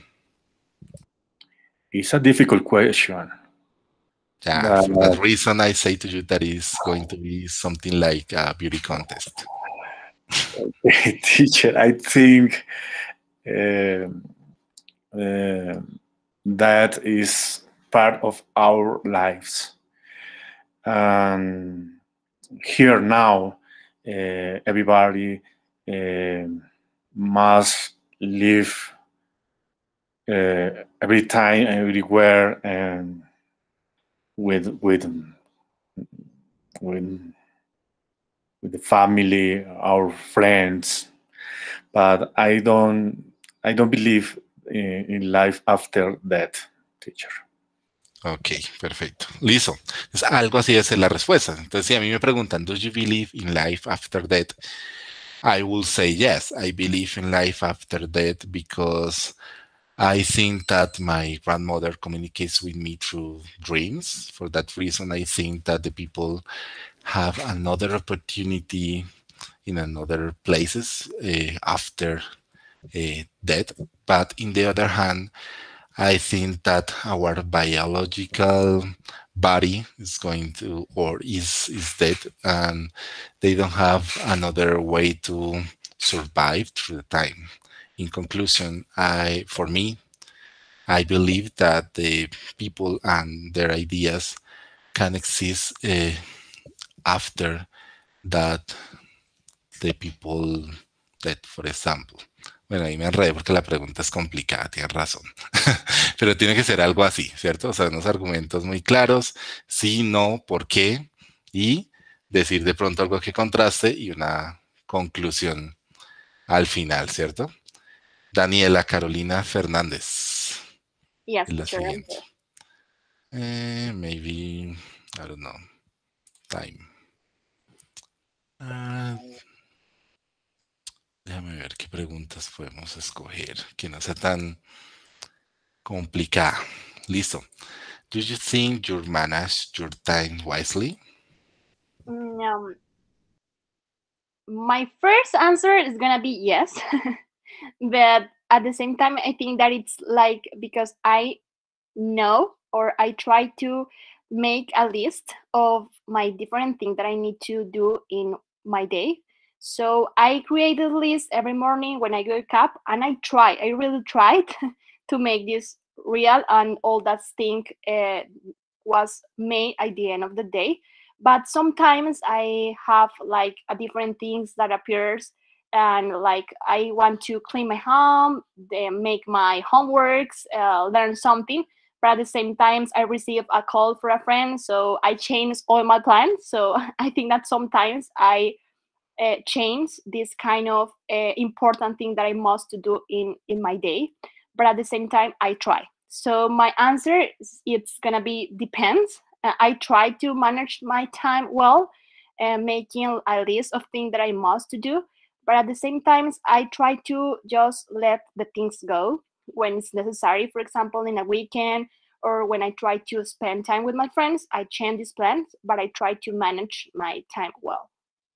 B: It's a difficult question.
A: Yeah,
B: But,
A: for that reason, I say to you that it's going to be something like a beauty contest.
B: teacher, I think uh, uh, that is part of our lives. And here now, uh, everybody uh, must live uh, every time, everywhere, and with with with with the family, our friends. But I don't I don't believe in, in life after death, teacher.
A: Ok, perfecto. Listo. Entonces, algo así es la respuesta. Entonces, si a mí me preguntan, ¿do you believe in life after death? I will say yes, I believe in life after death because I think that my grandmother communicates with me through dreams. For that reason, I think that the people have another opportunity in another places uh, after uh, death. But in the other hand, I think that our biological body is going to, or is, is dead, and they don't have another way to survive through the time. In conclusion, I, for me, I believe that the people and their ideas can exist uh, after that the people dead, for example. Bueno, ahí me enredé porque la pregunta es complicada, tienes razón. Pero tiene que ser algo así, ¿cierto? O sea, unos argumentos muy claros, sí, no, por qué, y decir de pronto algo que contraste y una conclusión al final, ¿cierto? Daniela Carolina Fernández.
F: Yes,
A: Es la
F: sure.
A: siguiente. Eh, maybe, I don't know, time. Uh, déjame ver qué preguntas podemos escoger, que no sea tan complicada. Listo. Do you think you manage your time wisely?
F: Um, my first answer is gonna be yes, but at the same time, I think that it's like because I know or I try to make a list of my different things that I need to do in my day. So I create a list every morning when I wake up, and I try, I really tried to make this real, and all that thing uh, was made at the end of the day. But sometimes I have like a different things that appears, and like I want to clean my home, then make my homeworks, uh, learn something. But at the same time, I receive a call for a friend, so I change all my plans. So I think that sometimes I uh, change this kind of uh, important thing that I must do in in my day. But at the same time, I try. So my answer is, it's gonna be depends. Uh, I try to manage my time well, and making a list of things that I must do. But at the same time, I try to just let the things go when it's necessary. For example, in a weekend, or when I try to spend time with my friends, I change these plans, but I try to manage my time well.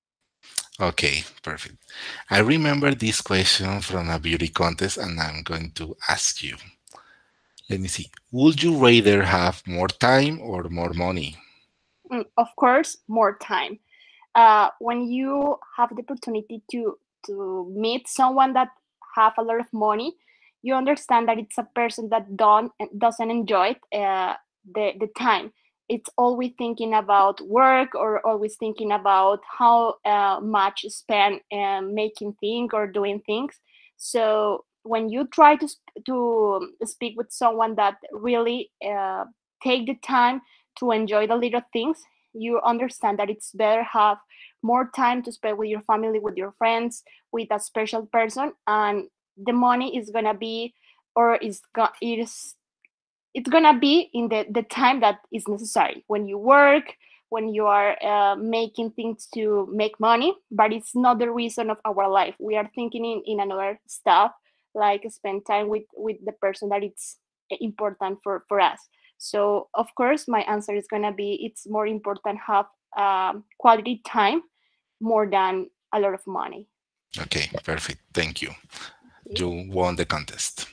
A: Okay, perfect. I remember this question from a beauty contest, and I'm going to ask you. Let me see. Would you rather have more time or more money?
F: Mm, of course, more time. Uh, when you have the opportunity to to meet someone that have a lot of money, you understand that it's a person that don't doesn't enjoy uh, the the time. It's always thinking about work, or always thinking about how uh, much spend uh, making things or doing things. So when you try to sp- to speak with someone that really uh, take the time to enjoy the little things, you understand that it's better have more time to spend with your family, with your friends, with a special person, and the money is gonna be, or is go- it is it's gonna be in the the time that is necessary when you work, when you are uh, making things to make money. But it's not the reason of our life. We are thinking in, in another stuff, like spend time with with the person that it's important for for us. So of course my answer is gonna be, it's more important have um, quality time more than a lot of money.
A: Okay, perfect. Thank you. You won the contest.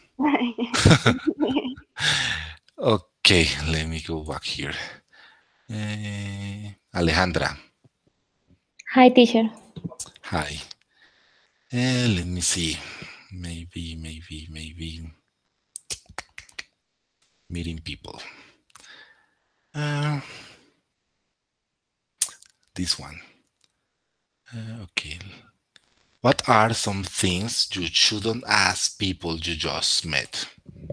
A: Okay, let me go back here. Eh, Alejandra,
C: Hi, teacher.
A: hi. Eh, let me see. Maybe, maybe, maybe meeting people. Uh, this one. Uh, okay. What are some things you shouldn't ask people you just met?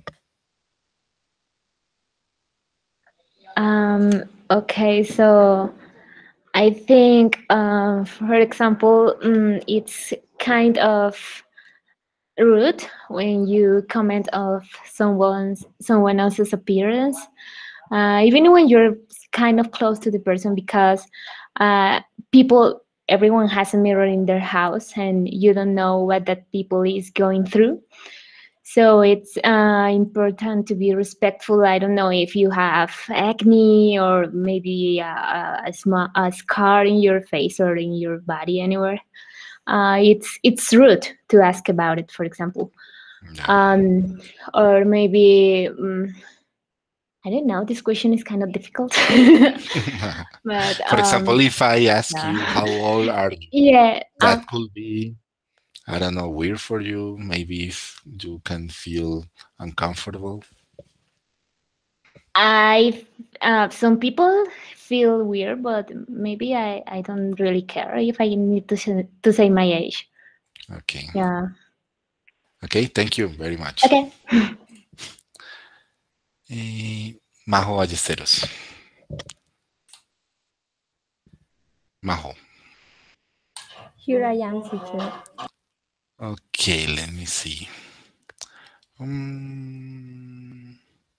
C: Um, okay, so I think, uh, for example, mm, it's kind of rude when you comment of someone's someone else's appearance, uh, even when you're kind of close to the person, because uh, people, everyone has a mirror in their house, and you don't know what that people is going through. So it's uh, important to be respectful. I don't know if you have acne, or maybe a, a, sma- a scar in your face or in your body anywhere. Uh, it's it's rude to ask about it, for example.
A: Yeah.
C: Um, or maybe um, I don't know. This question is kind of difficult. But
A: For example,
C: um,
A: if I ask
C: yeah,
A: you how old are you,
C: yeah. Um,
A: that could be, I don't know, weird for you. Maybe if you can feel uncomfortable.
C: I uh, some people feel weird, but maybe I, I don't really care if I need to say, to say my age.
A: Okay.
C: Yeah.
A: Okay, thank you very much.
C: Okay.
A: Eh, Majo Ballesteros. Majo.
H: Here I am, teacher.
A: Okay, let me see. Um,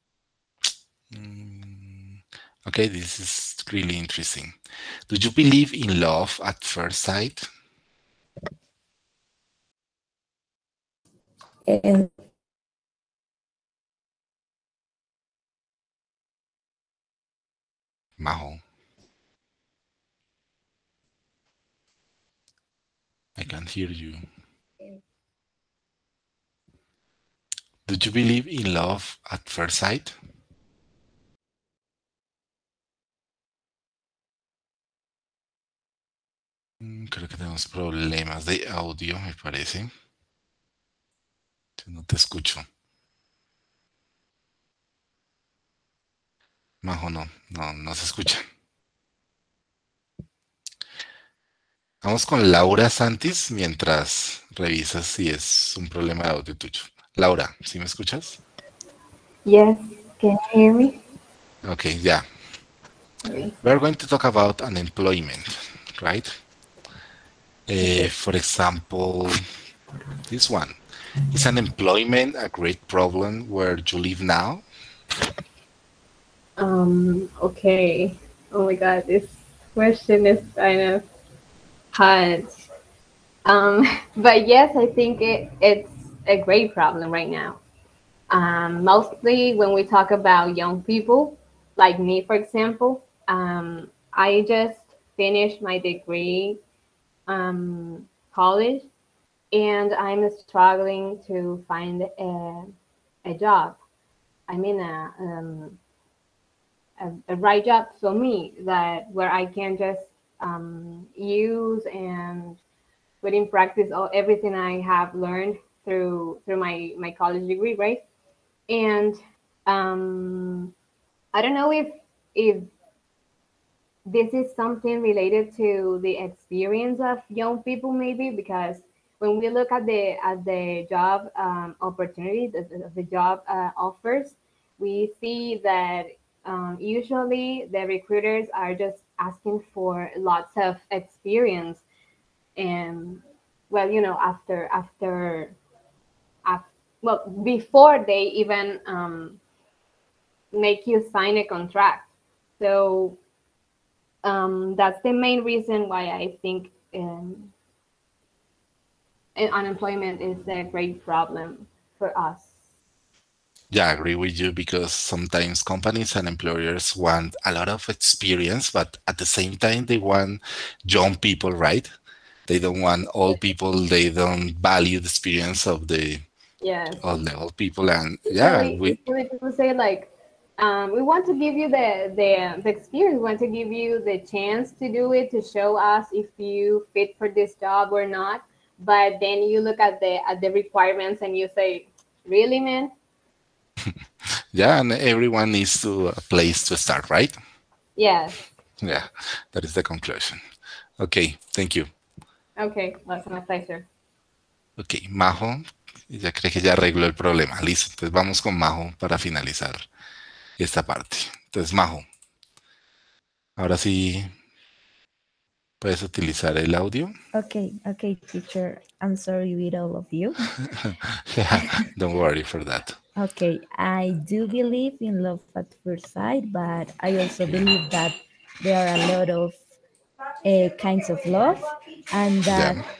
A: mm, okay, this is really interesting. Do you believe in love at first sight?
H: Um,
A: Majo. I can't hear you. Do you believe in love at first sight? Creo que tenemos problemas de audio, me parece. Yo no te escucho. Majo, no, no, no se escucha. Vamos con Laura Santis mientras revisas si es un problema de audio tuyo. Laura, ¿sí me escuchas?
H: Yes, can you hear me?
A: Okay, yeah.
H: Okay.
A: We're going to talk about unemployment, right? Uh, for example, this one. Is unemployment a great problem where you live now?
H: Um, okay. Oh my God, this question is kind of hard. Um, but yes, I think it, it's a great problem right now. Um, mostly when we talk about young people, like me, for example, um, I just finished my degree, um, college, and I'm struggling to find a, a job. I mean, a, um, a, a right job for me that where I can just um, use and put in practice all everything I have learned through through my my college degree, right? And um, I don't know if if this is something related to the experience of young people, maybe because when we look at the at the job um, opportunities, the, the job uh, offers, we see that um, usually the recruiters are just asking for lots of experience, and well, you know, after after, after well, before they even um, make you sign a contract. So um, that's the main reason why I think um, unemployment is a great problem for us.
A: Yeah, I agree with you because sometimes companies and employers want a lot of experience, but at the same time, they want young people, right? They don't want old people. They don't value the experience of the
H: Yes.
A: of the old people. And yeah,
H: Usually,
A: we
H: usually people say like, um, we want to give you the, the the experience. We want to give you the chance to do it, to show us if you fit for this job or not. But then you look at the at the requirements and you say, really, man?
A: yeah, and everyone needs to a place to start, right?
H: Yes.
A: Yeah, that is the conclusion. Okay, thank you.
H: Okay, that's my pleasure.
A: Ok, Majo, ya cree que ya arregló el problema. Listo, entonces vamos con Majo para finalizar esta parte. Entonces, Majo, ahora sí puedes utilizar el audio.
C: Okay, okay, teacher. I'm sorry with all of you.
A: Yeah, don't worry for that.
C: Okay, I do believe in love at first sight, but I also believe that there are a lot of uh, kinds of love, and that
A: Yeah.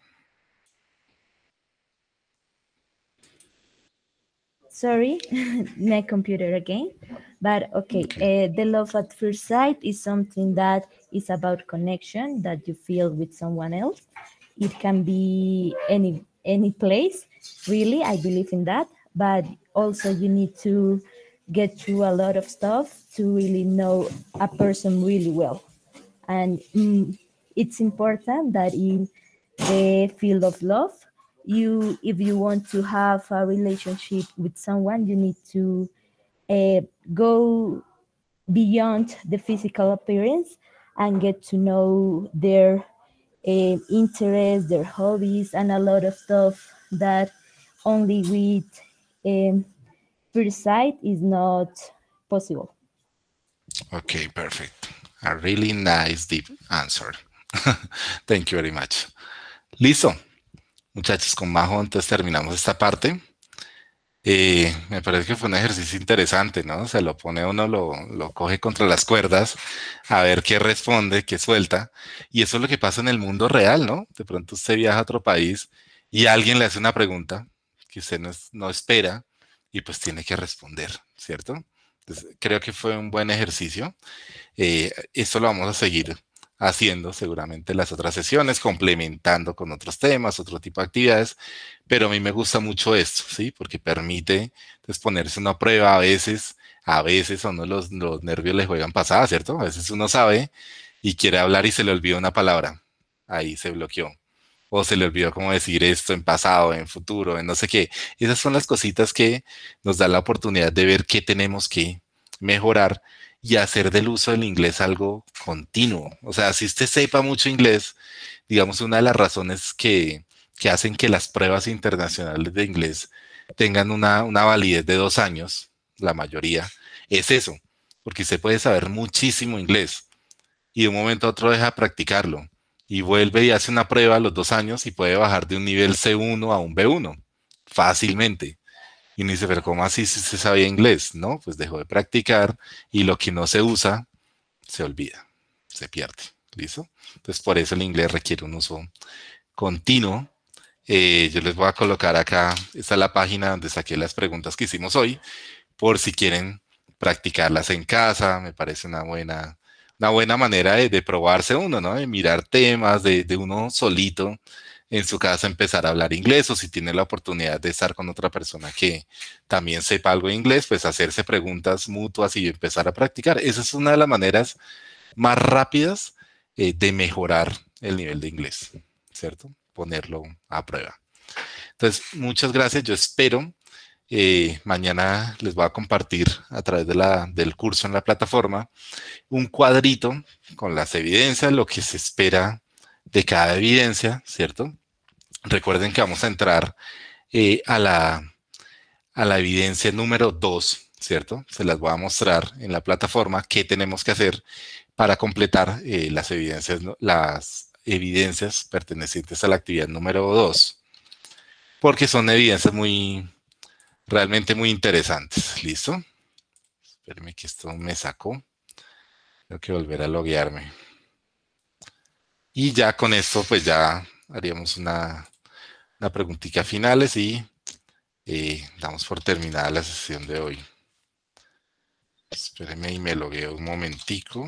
C: sorry, my computer again. But okay,
A: Okay.
C: uh, the love at first sight is something that is about connection that you feel with someone else. It can be any any place, really. I believe in that. But also, you need to get through a lot of stuff to really know a person really well. And mm, it's important that in the field of love, you if you want to have a relationship with someone, you need to uh, go beyond the physical appearance and get to know their uh, interests, their hobbies, and a lot of stuff that only with um, first sight is not possible.
A: Okay, perfect. A really nice, deep answer. Thank you very much. Listo. Muchachos, con Majo, entonces terminamos esta parte. Eh, me parece que fue un ejercicio interesante, ¿no? Se lo pone uno, lo, lo coge contra las cuerdas, a ver qué responde, qué suelta. Y eso es lo que pasa en el mundo real, ¿no? De pronto usted viaja a otro país y alguien le hace una pregunta que usted no, es- no espera y pues tiene que responder, ¿cierto? Entonces, creo que fue un buen ejercicio. Eh, esto lo vamos a seguir haciendo seguramente en las otras sesiones, complementando con otros temas, otro tipo de actividades, pero a mí me gusta mucho esto, ¿sí? Porque permite pues, ponerse una prueba a veces, a veces a uno los, los nervios le juegan pasada, ¿cierto? A veces uno sabe y quiere hablar y se le olvida una palabra. ahí se bloqueó. O se le olvidó cómo decir esto en pasado, en futuro, en no sé qué. Esas son las cositas que nos dan la oportunidad de ver qué tenemos que mejorar y hacer del uso del inglés algo continuo. O sea, si usted sepa mucho inglés, digamos, una de las razones que, que hacen que las pruebas internacionales de inglés tengan una, una validez de dos años, la mayoría, es eso, porque usted puede saber muchísimo inglés y de un momento a otro deja de practicarlo y vuelve y hace una prueba a los dos años y puede bajar de un nivel C uno a un B uno fácilmente. Y uno dice, pero ¿cómo así si se sabía inglés? No, pues dejó de practicar y lo que no se usa se olvida, se pierde. ¿Listo? Entonces por eso el inglés requiere un uso continuo. Eh, yo les voy a colocar acá, esta es la página donde saqué las preguntas que hicimos hoy, por si quieren practicarlas en casa. Me parece una buena, una buena manera de, de probarse uno, ¿no? De mirar temas, de, de uno solito en su casa empezar a hablar inglés, o si tiene la oportunidad de estar con otra persona que también sepa algo de inglés, pues hacerse preguntas mutuas y empezar a practicar. Esa es una de las maneras más rápidas eh, de mejorar el nivel de inglés, ¿cierto? Ponerlo a prueba. Entonces, muchas gracias. Yo espero eh, mañana les voy a compartir a través de la, del curso en la plataforma un cuadrito con las evidencias, lo que se espera de cada evidencia, ¿cierto? Recuerden que vamos a entrar eh, a, la, a la evidencia número dos, ¿cierto? Se las voy a mostrar en la plataforma qué tenemos que hacer para completar eh, las evidencias, las evidencias pertenecientes a la actividad número dos, porque son evidencias muy, realmente muy interesantes. ¿Listo? Espérenme que esto me sacó. Tengo que volver a loguearme. Y ya con esto, pues ya haríamos una, una preguntita finales y eh, damos por terminada la sesión de hoy. Espérenme y me logueo un momentico,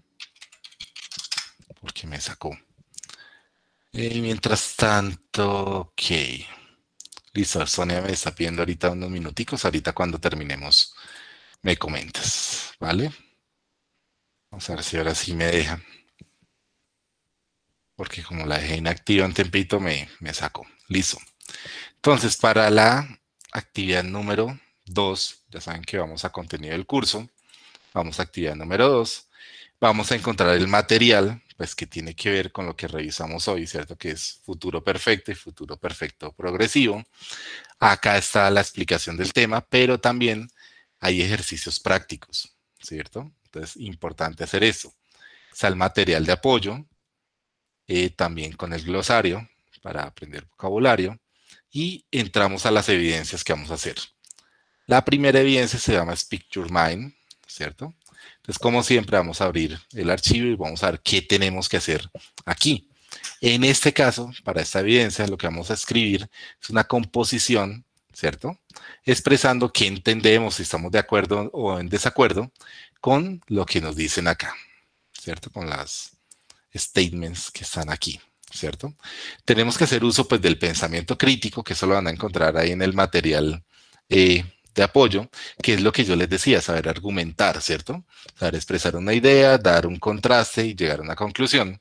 A: porque me sacó. Eh, mientras tanto, ok. Listo, Sonia me está pidiendo ahorita unos minuticos. Ahorita cuando terminemos me comentas, ¿vale? Vamos a ver si ahora sí me deja. Porque como la dejé inactiva un tempito, me, me sacó. Listo. Entonces, para la actividad número dos, ya saben que vamos a contenido del curso. Vamos a actividad número dos. Vamos a encontrar el material, pues que tiene que ver con lo que revisamos hoy, ¿cierto? Que es futuro perfecto y futuro perfecto progresivo. Acá está la explicación del tema, pero también hay ejercicios prácticos, ¿cierto? Entonces, importante hacer eso. Está el material de apoyo, eh, también con el glosario para aprender vocabulario, y entramos a las evidencias que vamos a hacer. La primera evidencia se llama Speak Your Mind, ¿cierto? Entonces, como siempre, vamos a abrir el archivo y vamos a ver qué tenemos que hacer aquí. En este caso, para esta evidencia, lo que vamos a escribir es una composición, ¿cierto? Expresando qué entendemos, si estamos de acuerdo o en desacuerdo con lo que nos dicen acá, ¿cierto? Con las statements que están aquí, ¿cierto? Tenemos que hacer uso, pues, del pensamiento crítico, que eso lo van a encontrar ahí en el material eh, de apoyo, que es lo que yo les decía, saber argumentar, ¿cierto? Saber expresar una idea, dar un contraste y llegar a una conclusión.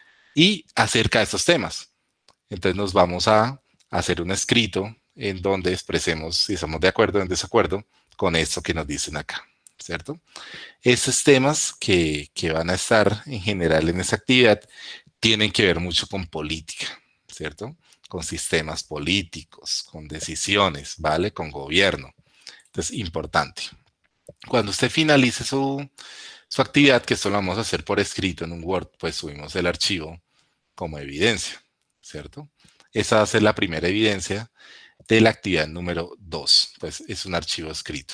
A: Y acerca de estos temas. Entonces nos vamos a hacer un escrito en donde expresemos si estamos de acuerdo o en desacuerdo con esto que nos dicen acá, ¿cierto? Estos temas que, que van a estar en general en esta actividad tienen que ver mucho con política, ¿cierto? Con sistemas políticos, con decisiones, ¿vale? Con gobierno. Entonces, importante. Cuando usted finalice su, su actividad, que esto lo vamos a hacer por escrito en un Word, pues subimos el archivo como evidencia, ¿cierto? Esa va a ser la primera evidencia de la actividad número dos, pues es un archivo escrito.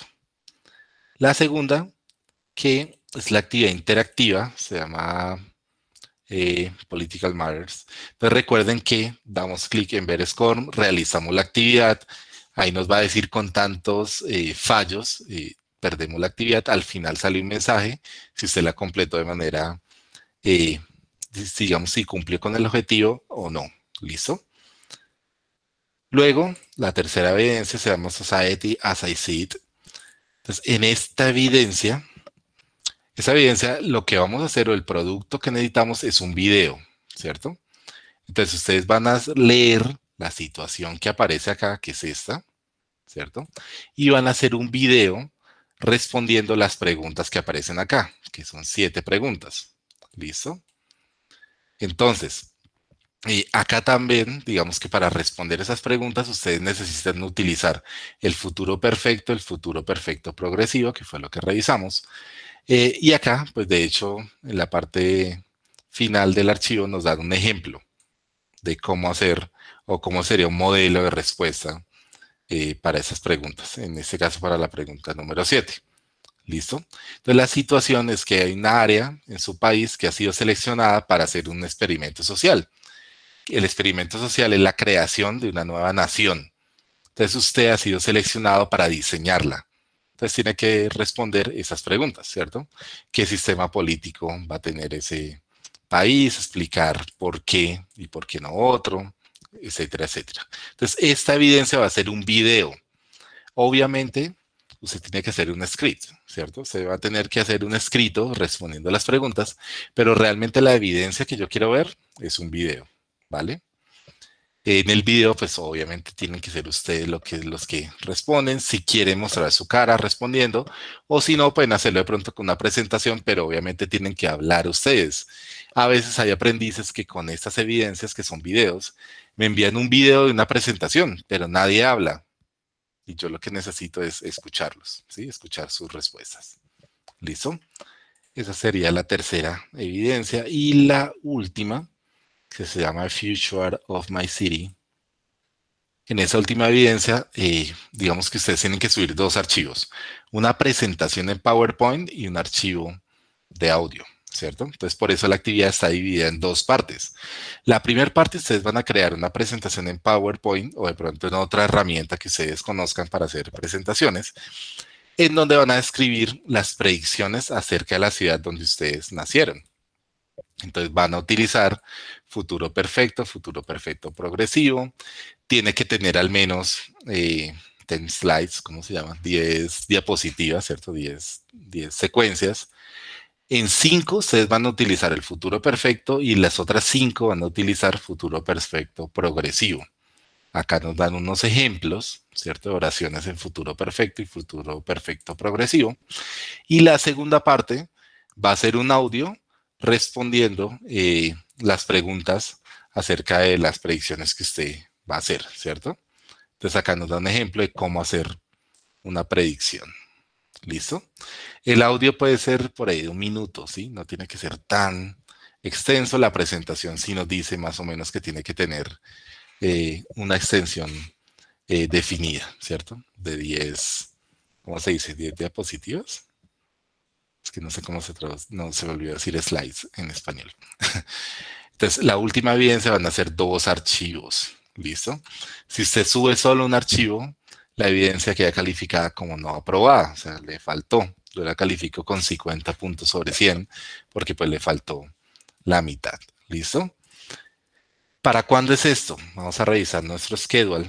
A: La segunda, que es la actividad interactiva, se llama eh, Political Matters. Entonces recuerden que damos clic en ver score, realizamos la actividad, ahí nos va a decir con tantos eh, fallos, eh, perdemos la actividad, al final sale un mensaje, si usted la completó de manera, eh, digamos, si cumplió con el objetivo o no. ¿Listo? Luego, la tercera evidencia se llama Society as I See It. Entonces, en esta evidencia, esa evidencia, lo que vamos a hacer o el producto que necesitamos es un video, ¿cierto? Entonces ustedes van a leer la situación que aparece acá, que es esta, ¿cierto? Y van a hacer un video respondiendo las preguntas que aparecen acá, que son siete preguntas. ¿Listo? Entonces, y acá también, digamos que para responder esas preguntas, ustedes necesitan utilizar el futuro perfecto, el futuro perfecto progresivo, que fue lo que revisamos. Eh, y acá, pues de hecho, en la parte final del archivo nos dan un ejemplo de cómo hacer o cómo sería un modelo de respuesta eh, para esas preguntas. En este caso, para la pregunta número siete. ¿Listo? Entonces, la situación es que hay una área en su país que ha sido seleccionada para hacer un experimento social. El experimento social es la creación de una nueva nación. Entonces, usted ha sido seleccionado para diseñarla. Entonces, tiene que responder esas preguntas, ¿cierto? ¿Qué sistema político va a tener ese país? Explicar por qué y por qué no otro, etcétera, etcétera. Entonces, esta evidencia va a ser un video. Obviamente, usted tiene que hacer un script, ¿cierto? Usted va a tener que hacer un escrito respondiendo a las preguntas, pero realmente la evidencia que yo quiero ver es un video, ¿vale? En el video, pues obviamente tienen que ser ustedes lo que, los que responden, si quieren mostrar su cara respondiendo, o si no, pueden hacerlo de pronto con una presentación, pero obviamente tienen que hablar ustedes. A veces hay aprendices que con estas evidencias, que son videos, me envían un video de una presentación, pero nadie habla. Y yo lo que necesito es escucharlos, ¿sí? Escuchar sus respuestas. ¿Listo? Esa sería la tercera evidencia. Y la última, que se llama Future of My City. En esa última evidencia, eh, digamos que ustedes tienen que subir dos archivos. Una presentación en PowerPoint y un archivo de audio, ¿cierto? Entonces, por eso la actividad está dividida en dos partes. La primera parte, ustedes van a crear una presentación en PowerPoint o de pronto en otra herramienta que ustedes conozcan para hacer presentaciones, en donde van a describir las predicciones acerca de la ciudad donde ustedes nacieron. Entonces van a utilizar futuro perfecto, futuro perfecto progresivo. Tiene que tener al menos eh, diez slides, ¿cómo se llama? diez diapositivas, ¿cierto? diez, diez secuencias. En cinco ustedes van a utilizar el futuro perfecto y las otras cinco van a utilizar futuro perfecto progresivo. Acá nos dan unos ejemplos, ¿cierto? De oraciones en futuro perfecto y futuro perfecto progresivo. Y la segunda parte va a ser un audio respondiendo eh, las preguntas acerca de las predicciones que usted va a hacer, ¿cierto? Entonces acá nos da un ejemplo de cómo hacer una predicción. ¿Listo? El audio puede ser por ahí de un minuto, ¿sí? No tiene que ser tan extenso. La presentación sí nos dice más o menos que tiene que tener eh, una extensión eh, definida, ¿cierto? De diez, ¿cómo se dice? diez diapositivas. Es que no sé cómo se traduce, no se me olvidó decir slides en español. Entonces, la última evidencia van a ser dos archivos, ¿listo? Si usted sube solo un archivo, la evidencia queda calificada como no aprobada, o sea, le faltó. Yo la califico con cincuenta puntos sobre cien, porque pues le faltó la mitad, ¿listo? ¿Para cuándo es esto? Vamos a revisar nuestro schedule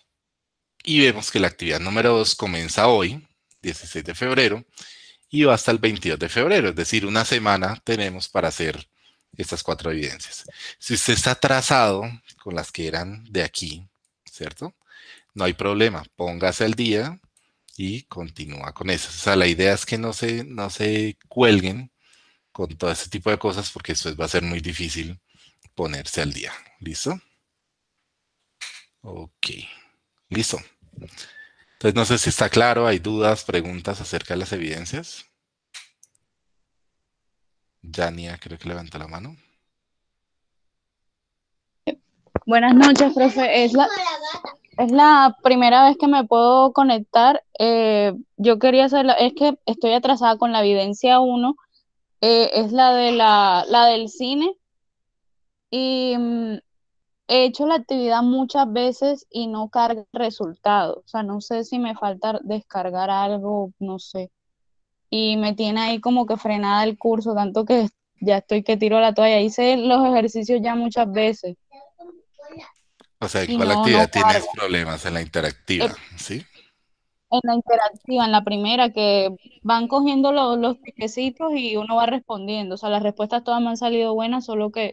A: y vemos que la actividad número dos comienza hoy, dieciséis de febrero, y va hasta el veintidós de febrero, es decir, una semana tenemos para hacer estas cuatro evidencias. Si usted está atrasado con las que eran de aquí, ¿cierto? No hay problema, póngase al día y continúa con esas. O sea, la idea es que no se, no se cuelguen con todo este tipo de cosas porque después va a ser muy difícil ponerse al día. ¿Listo? Ok, listo. Entonces no sé si está claro, hay dudas, preguntas acerca de las evidencias. Yania creo que levantó la mano.
I: Buenas noches, profe. Es la, es la primera vez que me puedo conectar. Eh, yo quería hacer, es que estoy atrasada con la evidencia uno, eh, es la de la, la del cine. Y mm, he hecho la actividad muchas veces y no carga el resultado. O sea, no sé si me falta descargar algo, no sé. Y me tiene ahí como que frenada el curso, tanto que ya estoy que tiro la toalla. Hice los ejercicios ya muchas veces.
A: O sea,
I: Y
A: ¿cuál
I: no,
A: actividad
I: no
A: tienes
I: carga.
A: problemas en la interactiva?
I: Eh,
A: ¿Sí?
I: En la interactiva, en la primera, que van cogiendo los, los tiquecitos y uno va respondiendo. O sea, las respuestas todas me han salido buenas, solo que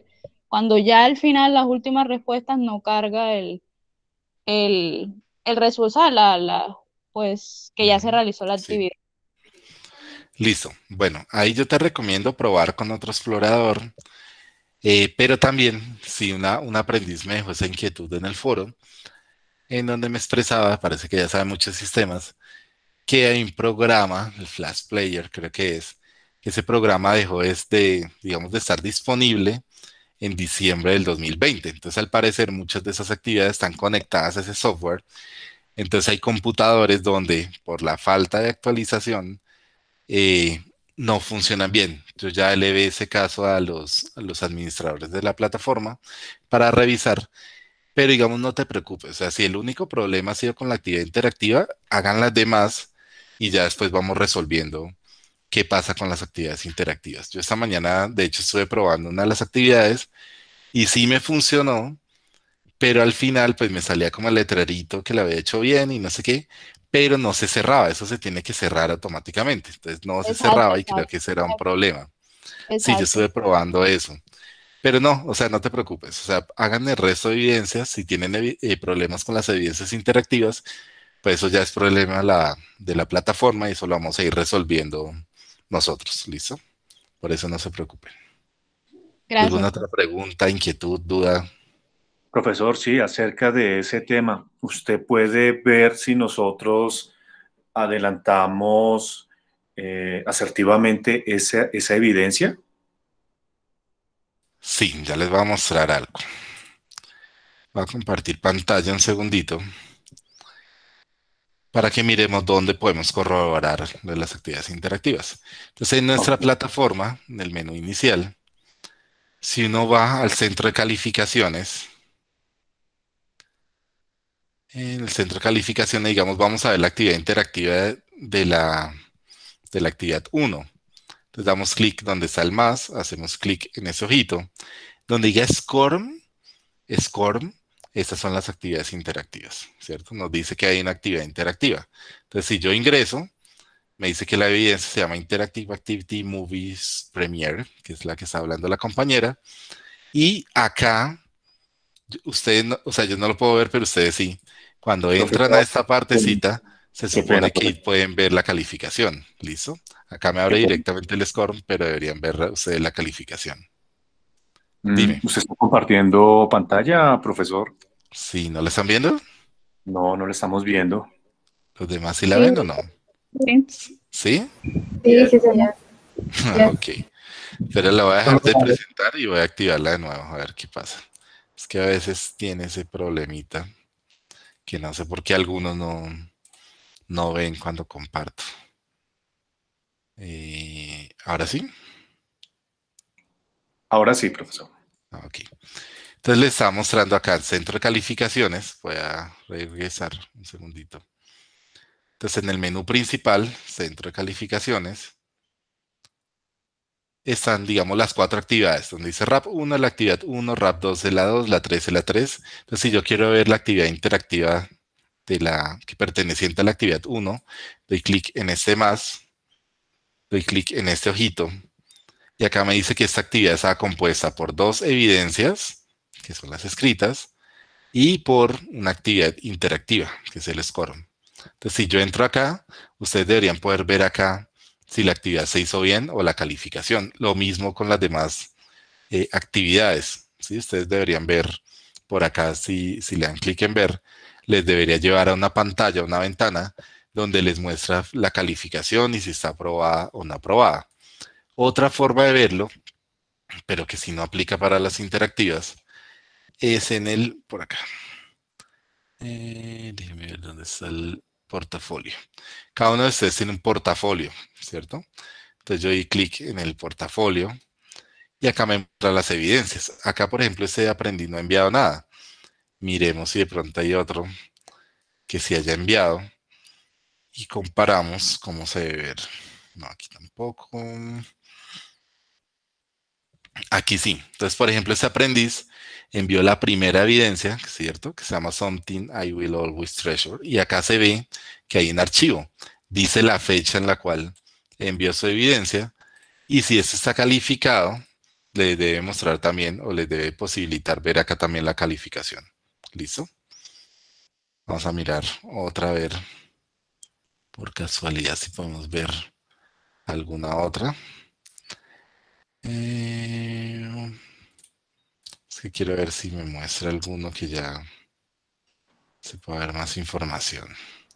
I: Cuando ya al final las últimas respuestas no carga el, el, el resultado, la, la, pues que ya se realizó la
A: Sí.
I: actividad.
A: Listo. Bueno, ahí yo te recomiendo probar con otro explorador, eh, pero también si una, un aprendiz me dejó esa inquietud en el foro, en donde me expresaba, parece que ya sabe muchos sistemas, que hay un programa, el Flash Player creo que es, que ese programa dejó este, digamos, de estar disponible en diciembre del dos mil veinte. Entonces, al parecer, muchas de esas actividades están conectadas a ese software. Entonces, hay computadores donde, por la falta de actualización, eh, no funcionan bien. Yo ya elevé ese caso a los, a los administradores de la plataforma para revisar. Pero digamos, no te preocupes. O sea, si el único problema ha sido con la actividad interactiva, hagan las demás y ya después vamos resolviendo qué pasa con las actividades interactivas. Yo esta mañana, de hecho, estuve probando una de las actividades y sí me funcionó, pero al final pues me salía como el letrerito que lo había hecho bien y no sé qué, pero no se cerraba. Eso se tiene que cerrar automáticamente. Entonces no se
I: Exacto,
A: cerraba y creo
I: exacto,
A: que ese era un problema. Sí, yo
I: exacto.
A: estuve probando eso. Pero no, o sea, no te preocupes. O sea, hagan el resto de evidencias. Si tienen evi- eh, problemas con las evidencias interactivas, pues eso ya es problema de la, de la plataforma y eso lo vamos a ir resolviendo nosotros. ¿Listo? Por eso no se preocupen. ¿Alguna
I: Gracias.
A: otra pregunta, inquietud, duda?
B: Profesor, sí, acerca de ese tema, usted puede ver si nosotros adelantamos eh, asertivamente esa, esa evidencia.
A: Sí, ya les voy a mostrar algo. Voy a compartir pantalla un segundito para que miremos dónde podemos corroborar de las actividades interactivas. Entonces, en nuestra
B: Ok.
A: plataforma, en el menú inicial, si uno va al centro de calificaciones, en el centro de calificaciones, digamos, vamos a ver la actividad interactiva de, de la, de la actividad uno. Entonces damos clic donde está el más, hacemos clic en ese ojito. Donde diga SCORM, SCORM, estas son las actividades interactivas, ¿cierto? Nos dice que hay una actividad interactiva. Entonces, si yo ingreso, me dice que la evidencia se llama Interactive Activity Movies Premiere, que es la que está hablando la compañera. Y acá, ustedes, no- o sea, yo no lo puedo ver, pero ustedes sí. Cuando entran a
B: Profesor,
A: esta partecita, se
B: qué pena,
A: supone que ahí pueden ver la calificación. ¿Listo? Acá me
B: qué
A: abre
B: pena.
A: directamente el SCORM, pero deberían ver ustedes la calificación.
B: Mm,
A: Dime,
B: ¿Usted está compartiendo pantalla, profesor?
A: ¿si no la están viendo?
B: No, no lo estamos viendo.
A: ¿Los demás sí la
H: Sí,
A: ven o no?
I: Sí.
A: ¿Sí?
H: sí, sí, señor. Yes.
A: Ok. Pero la voy a dejar de presentar y voy a activarla de nuevo, a ver qué pasa. Es que a veces tiene ese problemita que no sé por qué algunos no, no ven cuando comparto. Eh, ¿ahora sí?
B: Ahora sí, profesor.
A: Ah, ok. Entonces le estaba mostrando acá el centro de calificaciones. Voy a regresar un segundito. Entonces en el menú principal, centro de calificaciones, están, digamos, las cuatro actividades, donde dice RAP uno, la actividad uno, RAP dos es la dos, la tres es la tres. Entonces, si yo quiero ver la actividad interactiva de la que perteneciente a la actividad uno, doy clic en este más, doy clic en este ojito, y acá me dice que esta actividad está compuesta por dos evidencias, que son las escritas, y por una actividad interactiva, que es el SCORM. Entonces, si yo entro acá, ustedes deberían poder ver acá si la actividad se hizo bien o la calificación. Lo mismo con las demás eh, actividades. ¿Sí? Ustedes deberían ver por acá, si, si le dan clic en ver, les debería llevar a una pantalla, una ventana, donde les muestra la calificación y si está aprobada o no aprobada. Otra forma de verlo, pero que si no aplica para las interactivas, es en el, por acá. Eh, déjenme ver dónde está el portafolio. Cada uno de ustedes tiene un portafolio, ¿cierto? Entonces yo di clic en el portafolio y acá me muestra las evidencias. Acá, por ejemplo, este aprendiz no ha enviado nada. Miremos si de pronto hay otro que sí haya enviado y comparamos cómo se debe ver. No, aquí tampoco. Aquí sí. Entonces, por ejemplo, este aprendiz envió la primera evidencia, ¿cierto? Que se llama Something I Will Always Treasure. Y acá se ve que hay un archivo. Dice la fecha en la cual envió su evidencia. Y si este está calificado, les debe mostrar también o les debe posibilitar ver acá también la calificación. ¿Listo? Vamos a mirar otra vez, por casualidad, si podemos ver alguna otra. Eh, es que quiero ver si me muestra alguno que ya se pueda ver más información.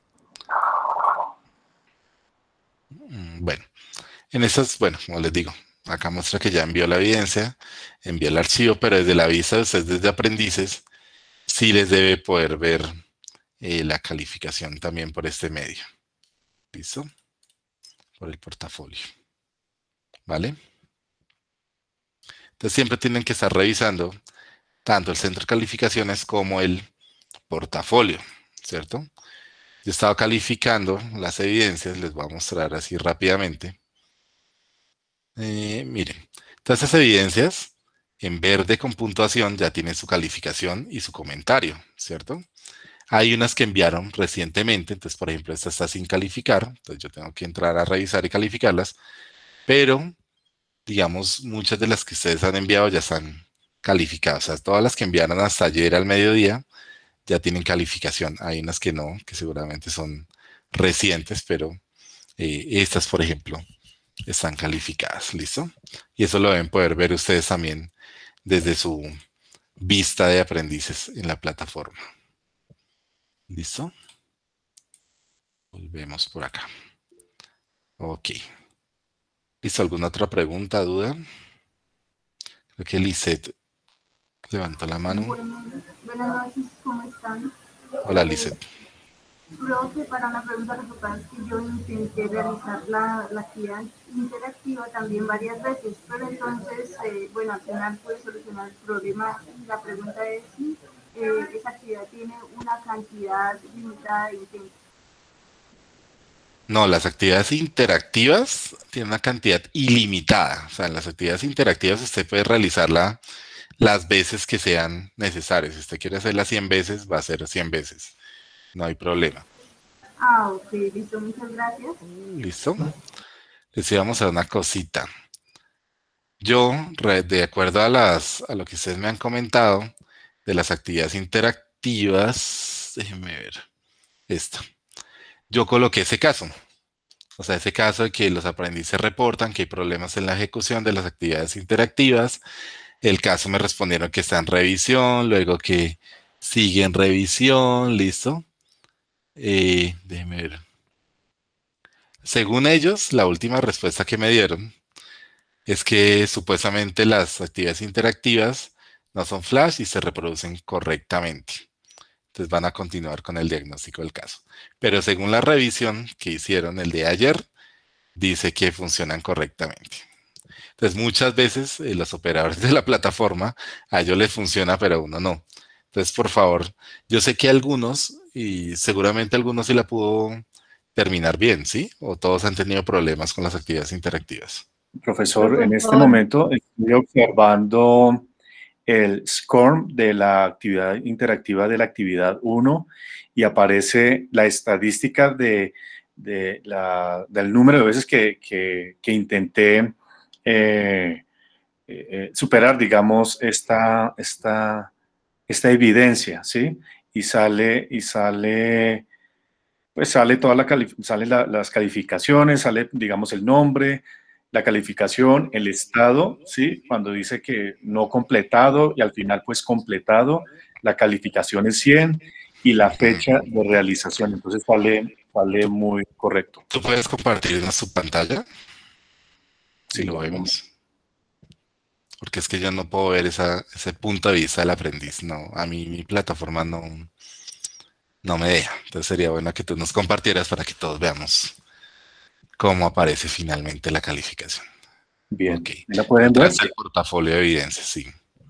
A: Bueno, en estas, bueno, como les digo, acá muestra que ya envió la evidencia, envió el archivo, pero desde la vista de ustedes, desde aprendices, sí les debe poder ver eh, la calificación también por este medio. ¿Listo? Por el portafolio. ¿Vale? Entonces siempre tienen que estar revisando tanto el centro de calificaciones como el portafolio, ¿cierto? Yo he estado calificando las evidencias, les voy a mostrar así rápidamente. Eh, miren, todas estas evidencias en verde con puntuación ya tienen su calificación y su comentario, ¿cierto? Hay unas que enviaron recientemente, entonces por ejemplo esta está sin calificar, entonces yo tengo que entrar a revisar y calificarlas, pero digamos muchas de las que ustedes han enviado ya están calificadas, o sea, todas las que enviaron hasta ayer al mediodía ya tienen calificación. Hay unas que no, que seguramente son recientes, pero eh, estas, por ejemplo, están calificadas. ¿Listo? Y eso lo deben poder ver ustedes también desde su vista de aprendices en la plataforma. ¿Listo? Volvemos por acá. Ok. ¿Listo? ¿Alguna otra pregunta, duda? Creo que Lisette levantó la mano.
J: Buenas, buenas noches, ¿cómo están?
A: Hola, Lisette.
J: Profe, para una pregunta, lo que pasa es que yo intenté realizar la, la actividad interactiva también varias veces, pero entonces, eh, bueno, al final pude solucionar el problema. La pregunta es si eh, esa actividad tiene una cantidad limitada de intentos.
A: No, las actividades interactivas tienen una cantidad ilimitada. O sea, en las actividades interactivas usted puede realizarla las veces que sean necesarias. Si usted quiere hacerla cien veces, va a ser cien veces. No hay problema.
J: Ah, ok, listo, muchas gracias.
A: ¿Listo? Les íbamos a una cosita. Yo, de acuerdo a, las, a lo que ustedes me han comentado, de las actividades interactivas, déjenme ver, esta. Yo coloqué ese caso. O sea, ese caso de que los aprendices reportan que hay problemas en la ejecución de las actividades interactivas. El caso me respondieron que está en revisión, luego que sigue en revisión, ¿listo? Eh, déjenme ver. Según ellos, la última respuesta que me dieron es que supuestamente las actividades interactivas no son flash y se reproducen correctamente. Entonces van a continuar con el diagnóstico del caso. Pero según la revisión que hicieron el de ayer, dice que funcionan correctamente. Entonces muchas veces eh, los operadores de la plataforma, a ellos les funciona, pero a uno no. Entonces, por favor, yo sé que algunos, y seguramente algunos sí la pudo terminar bien, ¿sí? O todos han tenido problemas con las actividades interactivas.
B: Profesor,
J: Profesor.
B: en este momento estoy observando el score de la actividad interactiva de la actividad uno y aparece la estadística de, de la, del número de veces que, que, que intenté eh, eh, superar, digamos, esta, esta, esta evidencia, ¿sí? Y sale, y sale, pues sale toda la, sale la, las calificaciones, sale, digamos, el nombre, la calificación, el estado, ¿sí? Cuando dice que no completado y al final pues completado, la calificación es cien y la fecha de realización. Entonces sale, sale muy correcto.
A: ¿Tú puedes compartirnos su pantalla?
B: Sí,
A: y lo vemos. Porque es que yo no puedo ver esa, ese punto de vista del aprendiz. No, a mí mi plataforma no, no me deja. Entonces sería bueno que tú nos compartieras para que todos veamos cómo aparece finalmente la calificación.
B: Bien,
A: okay.
B: ¿la pueden ver?
A: El portafolio de evidencias, sí.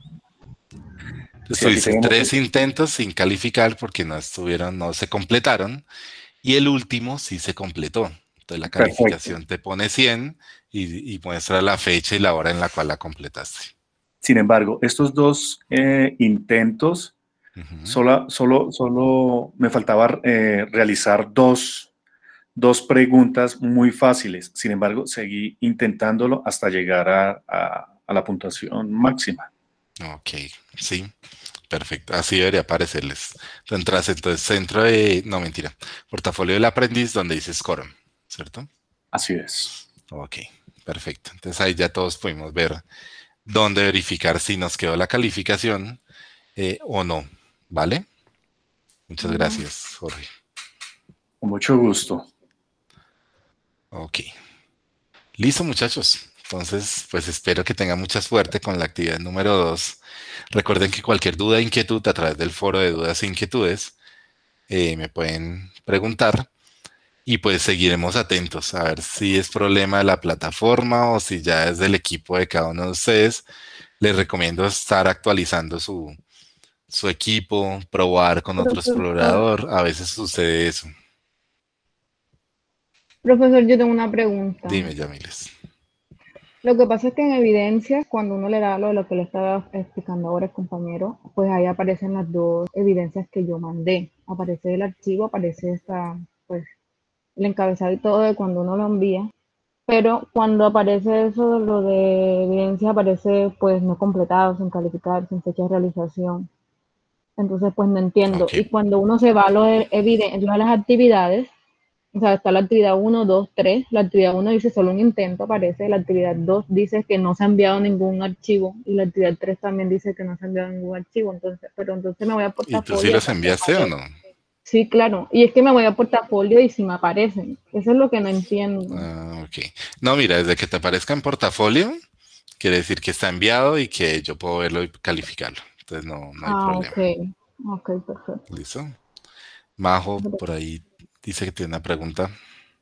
A: Entonces
B: Sí,
A: tú dices tres
B: el...
A: intentos sin calificar porque no estuvieron, no se completaron, y el último sí se completó. Entonces la calificación Perfecto. Te pone cien y, y muestra la fecha y la hora en la cual la completaste.
B: Sin embargo, estos dos eh, intentos, uh-huh. solo, solo, solo me faltaba eh, realizar dos Dos preguntas muy fáciles, sin embargo, seguí intentándolo hasta llegar a, a, a la puntuación máxima.
A: Ok, sí, perfecto. Así debería aparecerles. Tú entras entonces centro de, no mentira, portafolio del aprendiz donde dice Score, ¿cierto?
B: Así es.
A: Ok, perfecto. Entonces ahí ya todos pudimos ver dónde verificar si nos quedó la calificación eh, o no, ¿vale? Muchas gracias, Jorge.
B: Con mucho gusto.
A: Ok. Listo, muchachos. Entonces, pues espero que tengan mucha suerte con la actividad número dos. Recuerden que cualquier duda o inquietud a través del foro de dudas e inquietudes eh, me pueden preguntar y pues seguiremos atentos a ver si es problema de la plataforma o si ya es del equipo de cada uno de ustedes. Les recomiendo estar actualizando su, su equipo, probar con otro
I: Profesor,
A: explorador. A veces sucede eso.
I: profesor, yo tengo una pregunta.
A: Dime, Yamiles.
I: Lo que pasa es que en evidencias, cuando uno le da lo de lo que le estaba explicando ahora el compañero, pues ahí aparecen las dos evidencias que yo mandé. Aparece el archivo, aparece esta, pues, el encabezado y todo de cuando uno lo envía. Pero cuando aparece eso, lo de evidencia aparece pues no completado, sin calificar, sin fecha de realización. Entonces, pues no entiendo.
A: Ok.
I: Y cuando uno se va a lo de evidencia, a las actividades, o sea, está la actividad uno, dos, tres. La actividad uno dice solo un intento, aparece. La actividad dos dice que no se ha enviado ningún archivo. Y la actividad tres también dice que no se ha enviado ningún archivo. Entonces, pero entonces me voy a
A: ¿Y tú sí
I: portafolio.
A: los enviaste o no?
I: Sí, claro. Y es que me voy a portafolio y si me aparecen. Eso es lo que no entiendo.
A: Ah, ok. No, mira, desde que te aparezca en portafolio, quiere decir que está enviado y que yo puedo verlo y calificarlo. Entonces no, no hay
I: Ah,
A: problema.
I: ok. Ok, perfecto.
A: ¿Listo? Majo, por ahí dice que tiene una pregunta.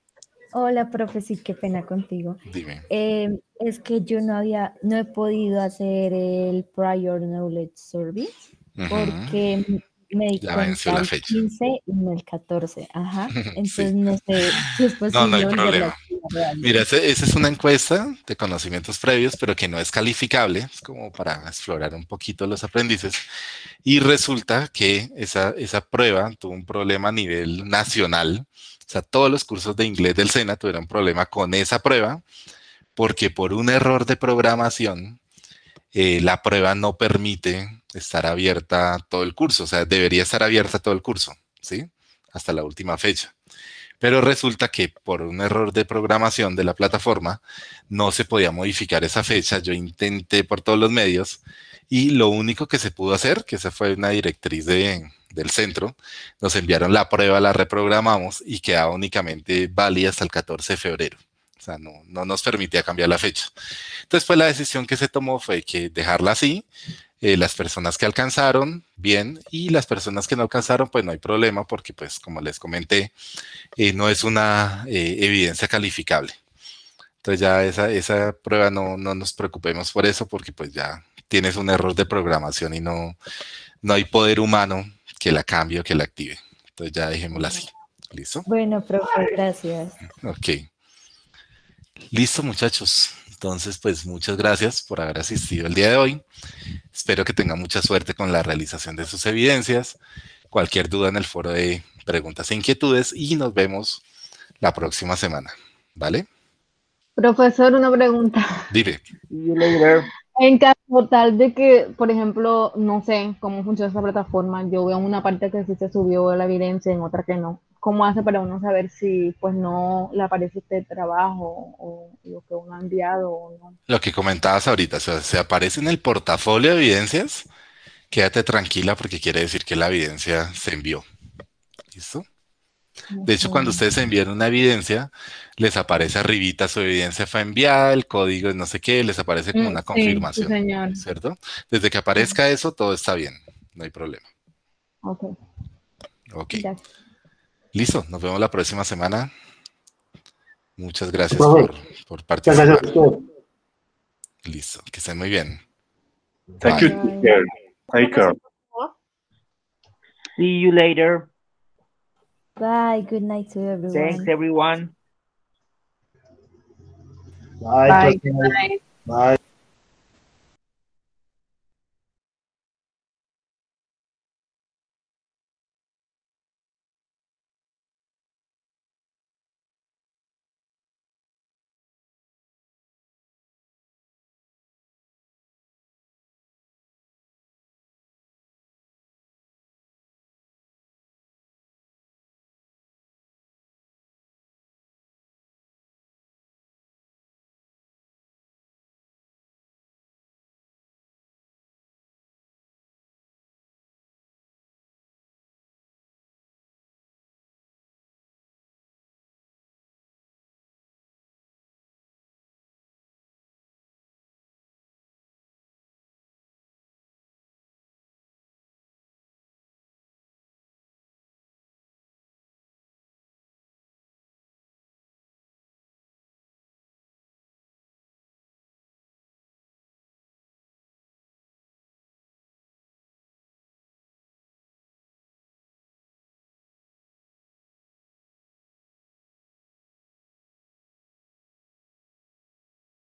C: Hola, profe, sí, qué pena contigo.
A: Dime.
C: Eh, es que yo no había, no he podido hacer el Prior Knowledge Service
A: Ujú.
C: porque me di
A: Ya venció
C: cuenta
A: la
C: el
A: fecha.
C: quince y no el catorce. Ajá. Entonces
A: Sí.
C: no sé si es
A: No, no hay
C: posible volverlo a
A: problema.
C: activar realmente.
A: Mira, ese- esa es una encuesta de conocimientos previos, pero que no es calificable. Es como para explorar un poquito los aprendices. Y resulta que esa, esa prueba tuvo un problema a nivel nacional. O sea, todos los cursos de inglés del SENA tuvieron problema con esa prueba, porque por un error de programación, eh, la prueba no permite estar abierta todo el curso. O sea, debería estar abierta todo el curso, ¿sí? Hasta la última fecha. Pero resulta que por un error de programación de la plataforma no se podía modificar esa fecha. Yo intenté por todos los medios y lo único que se pudo hacer, que esa fue una directriz de, del centro, nos enviaron la prueba, la reprogramamos y quedaba únicamente válida hasta el catorce de febrero. O sea, no, no nos permitía cambiar la fecha. Entonces, pues la decisión que se tomó fue que dejarla así. Eh, las personas que alcanzaron, bien, y las personas que no alcanzaron, pues no hay problema porque, pues, como les comenté, eh, no es una eh, evidencia calificable. Entonces ya esa, esa prueba no, no nos preocupemos por eso porque pues ya tienes un error de programación y no, no hay poder humano que la cambie o que la active. Entonces ya dejémosla así. ¿Listo?
C: Bueno, profe, gracias.
A: Ok. Listo, muchachos. Entonces, pues muchas gracias por haber asistido el día de hoy. Espero que tengan mucha suerte con la realización de sus evidencias. Cualquier duda en el foro de preguntas e inquietudes y nos vemos la próxima semana. ¿Vale?
I: Profesor, una pregunta.
A: Dime.
I: En caso tal de que, por ejemplo, no sé cómo funciona esa plataforma, yo veo una parte que sí se subió la evidencia, en otra que no. ¿Cómo hace para uno saber si pues no le aparece este trabajo o lo que uno ha enviado o no?
A: Lo que comentabas ahorita, o sea, se aparece en el portafolio de evidencias, quédate tranquila porque quiere decir que la evidencia se envió. ¿Listo? De hecho, cuando ustedes envían una evidencia, les aparece arribita su evidencia fue enviada, el código es no sé qué, les aparece como
I: Mm,
A: una
I: sí,
A: confirmación,
I: sí, señor.
A: ¿cierto? Desde que aparezca eso, todo está bien, no hay problema.
I: Ok.
A: Ok.
I: Gracias.
A: Listo, nos vemos la próxima semana. Muchas gracias
G: Profe,
A: por, por participar.
G: gracias a usted.
A: Listo, que estén muy bien.
B: Thank
A: Bye.
B: you, teacher. Take care.
D: See you later.
C: Bye. Good night to everyone.
D: Thanks, everyone.
G: Bye.
I: Bye.
G: Good night. Bye.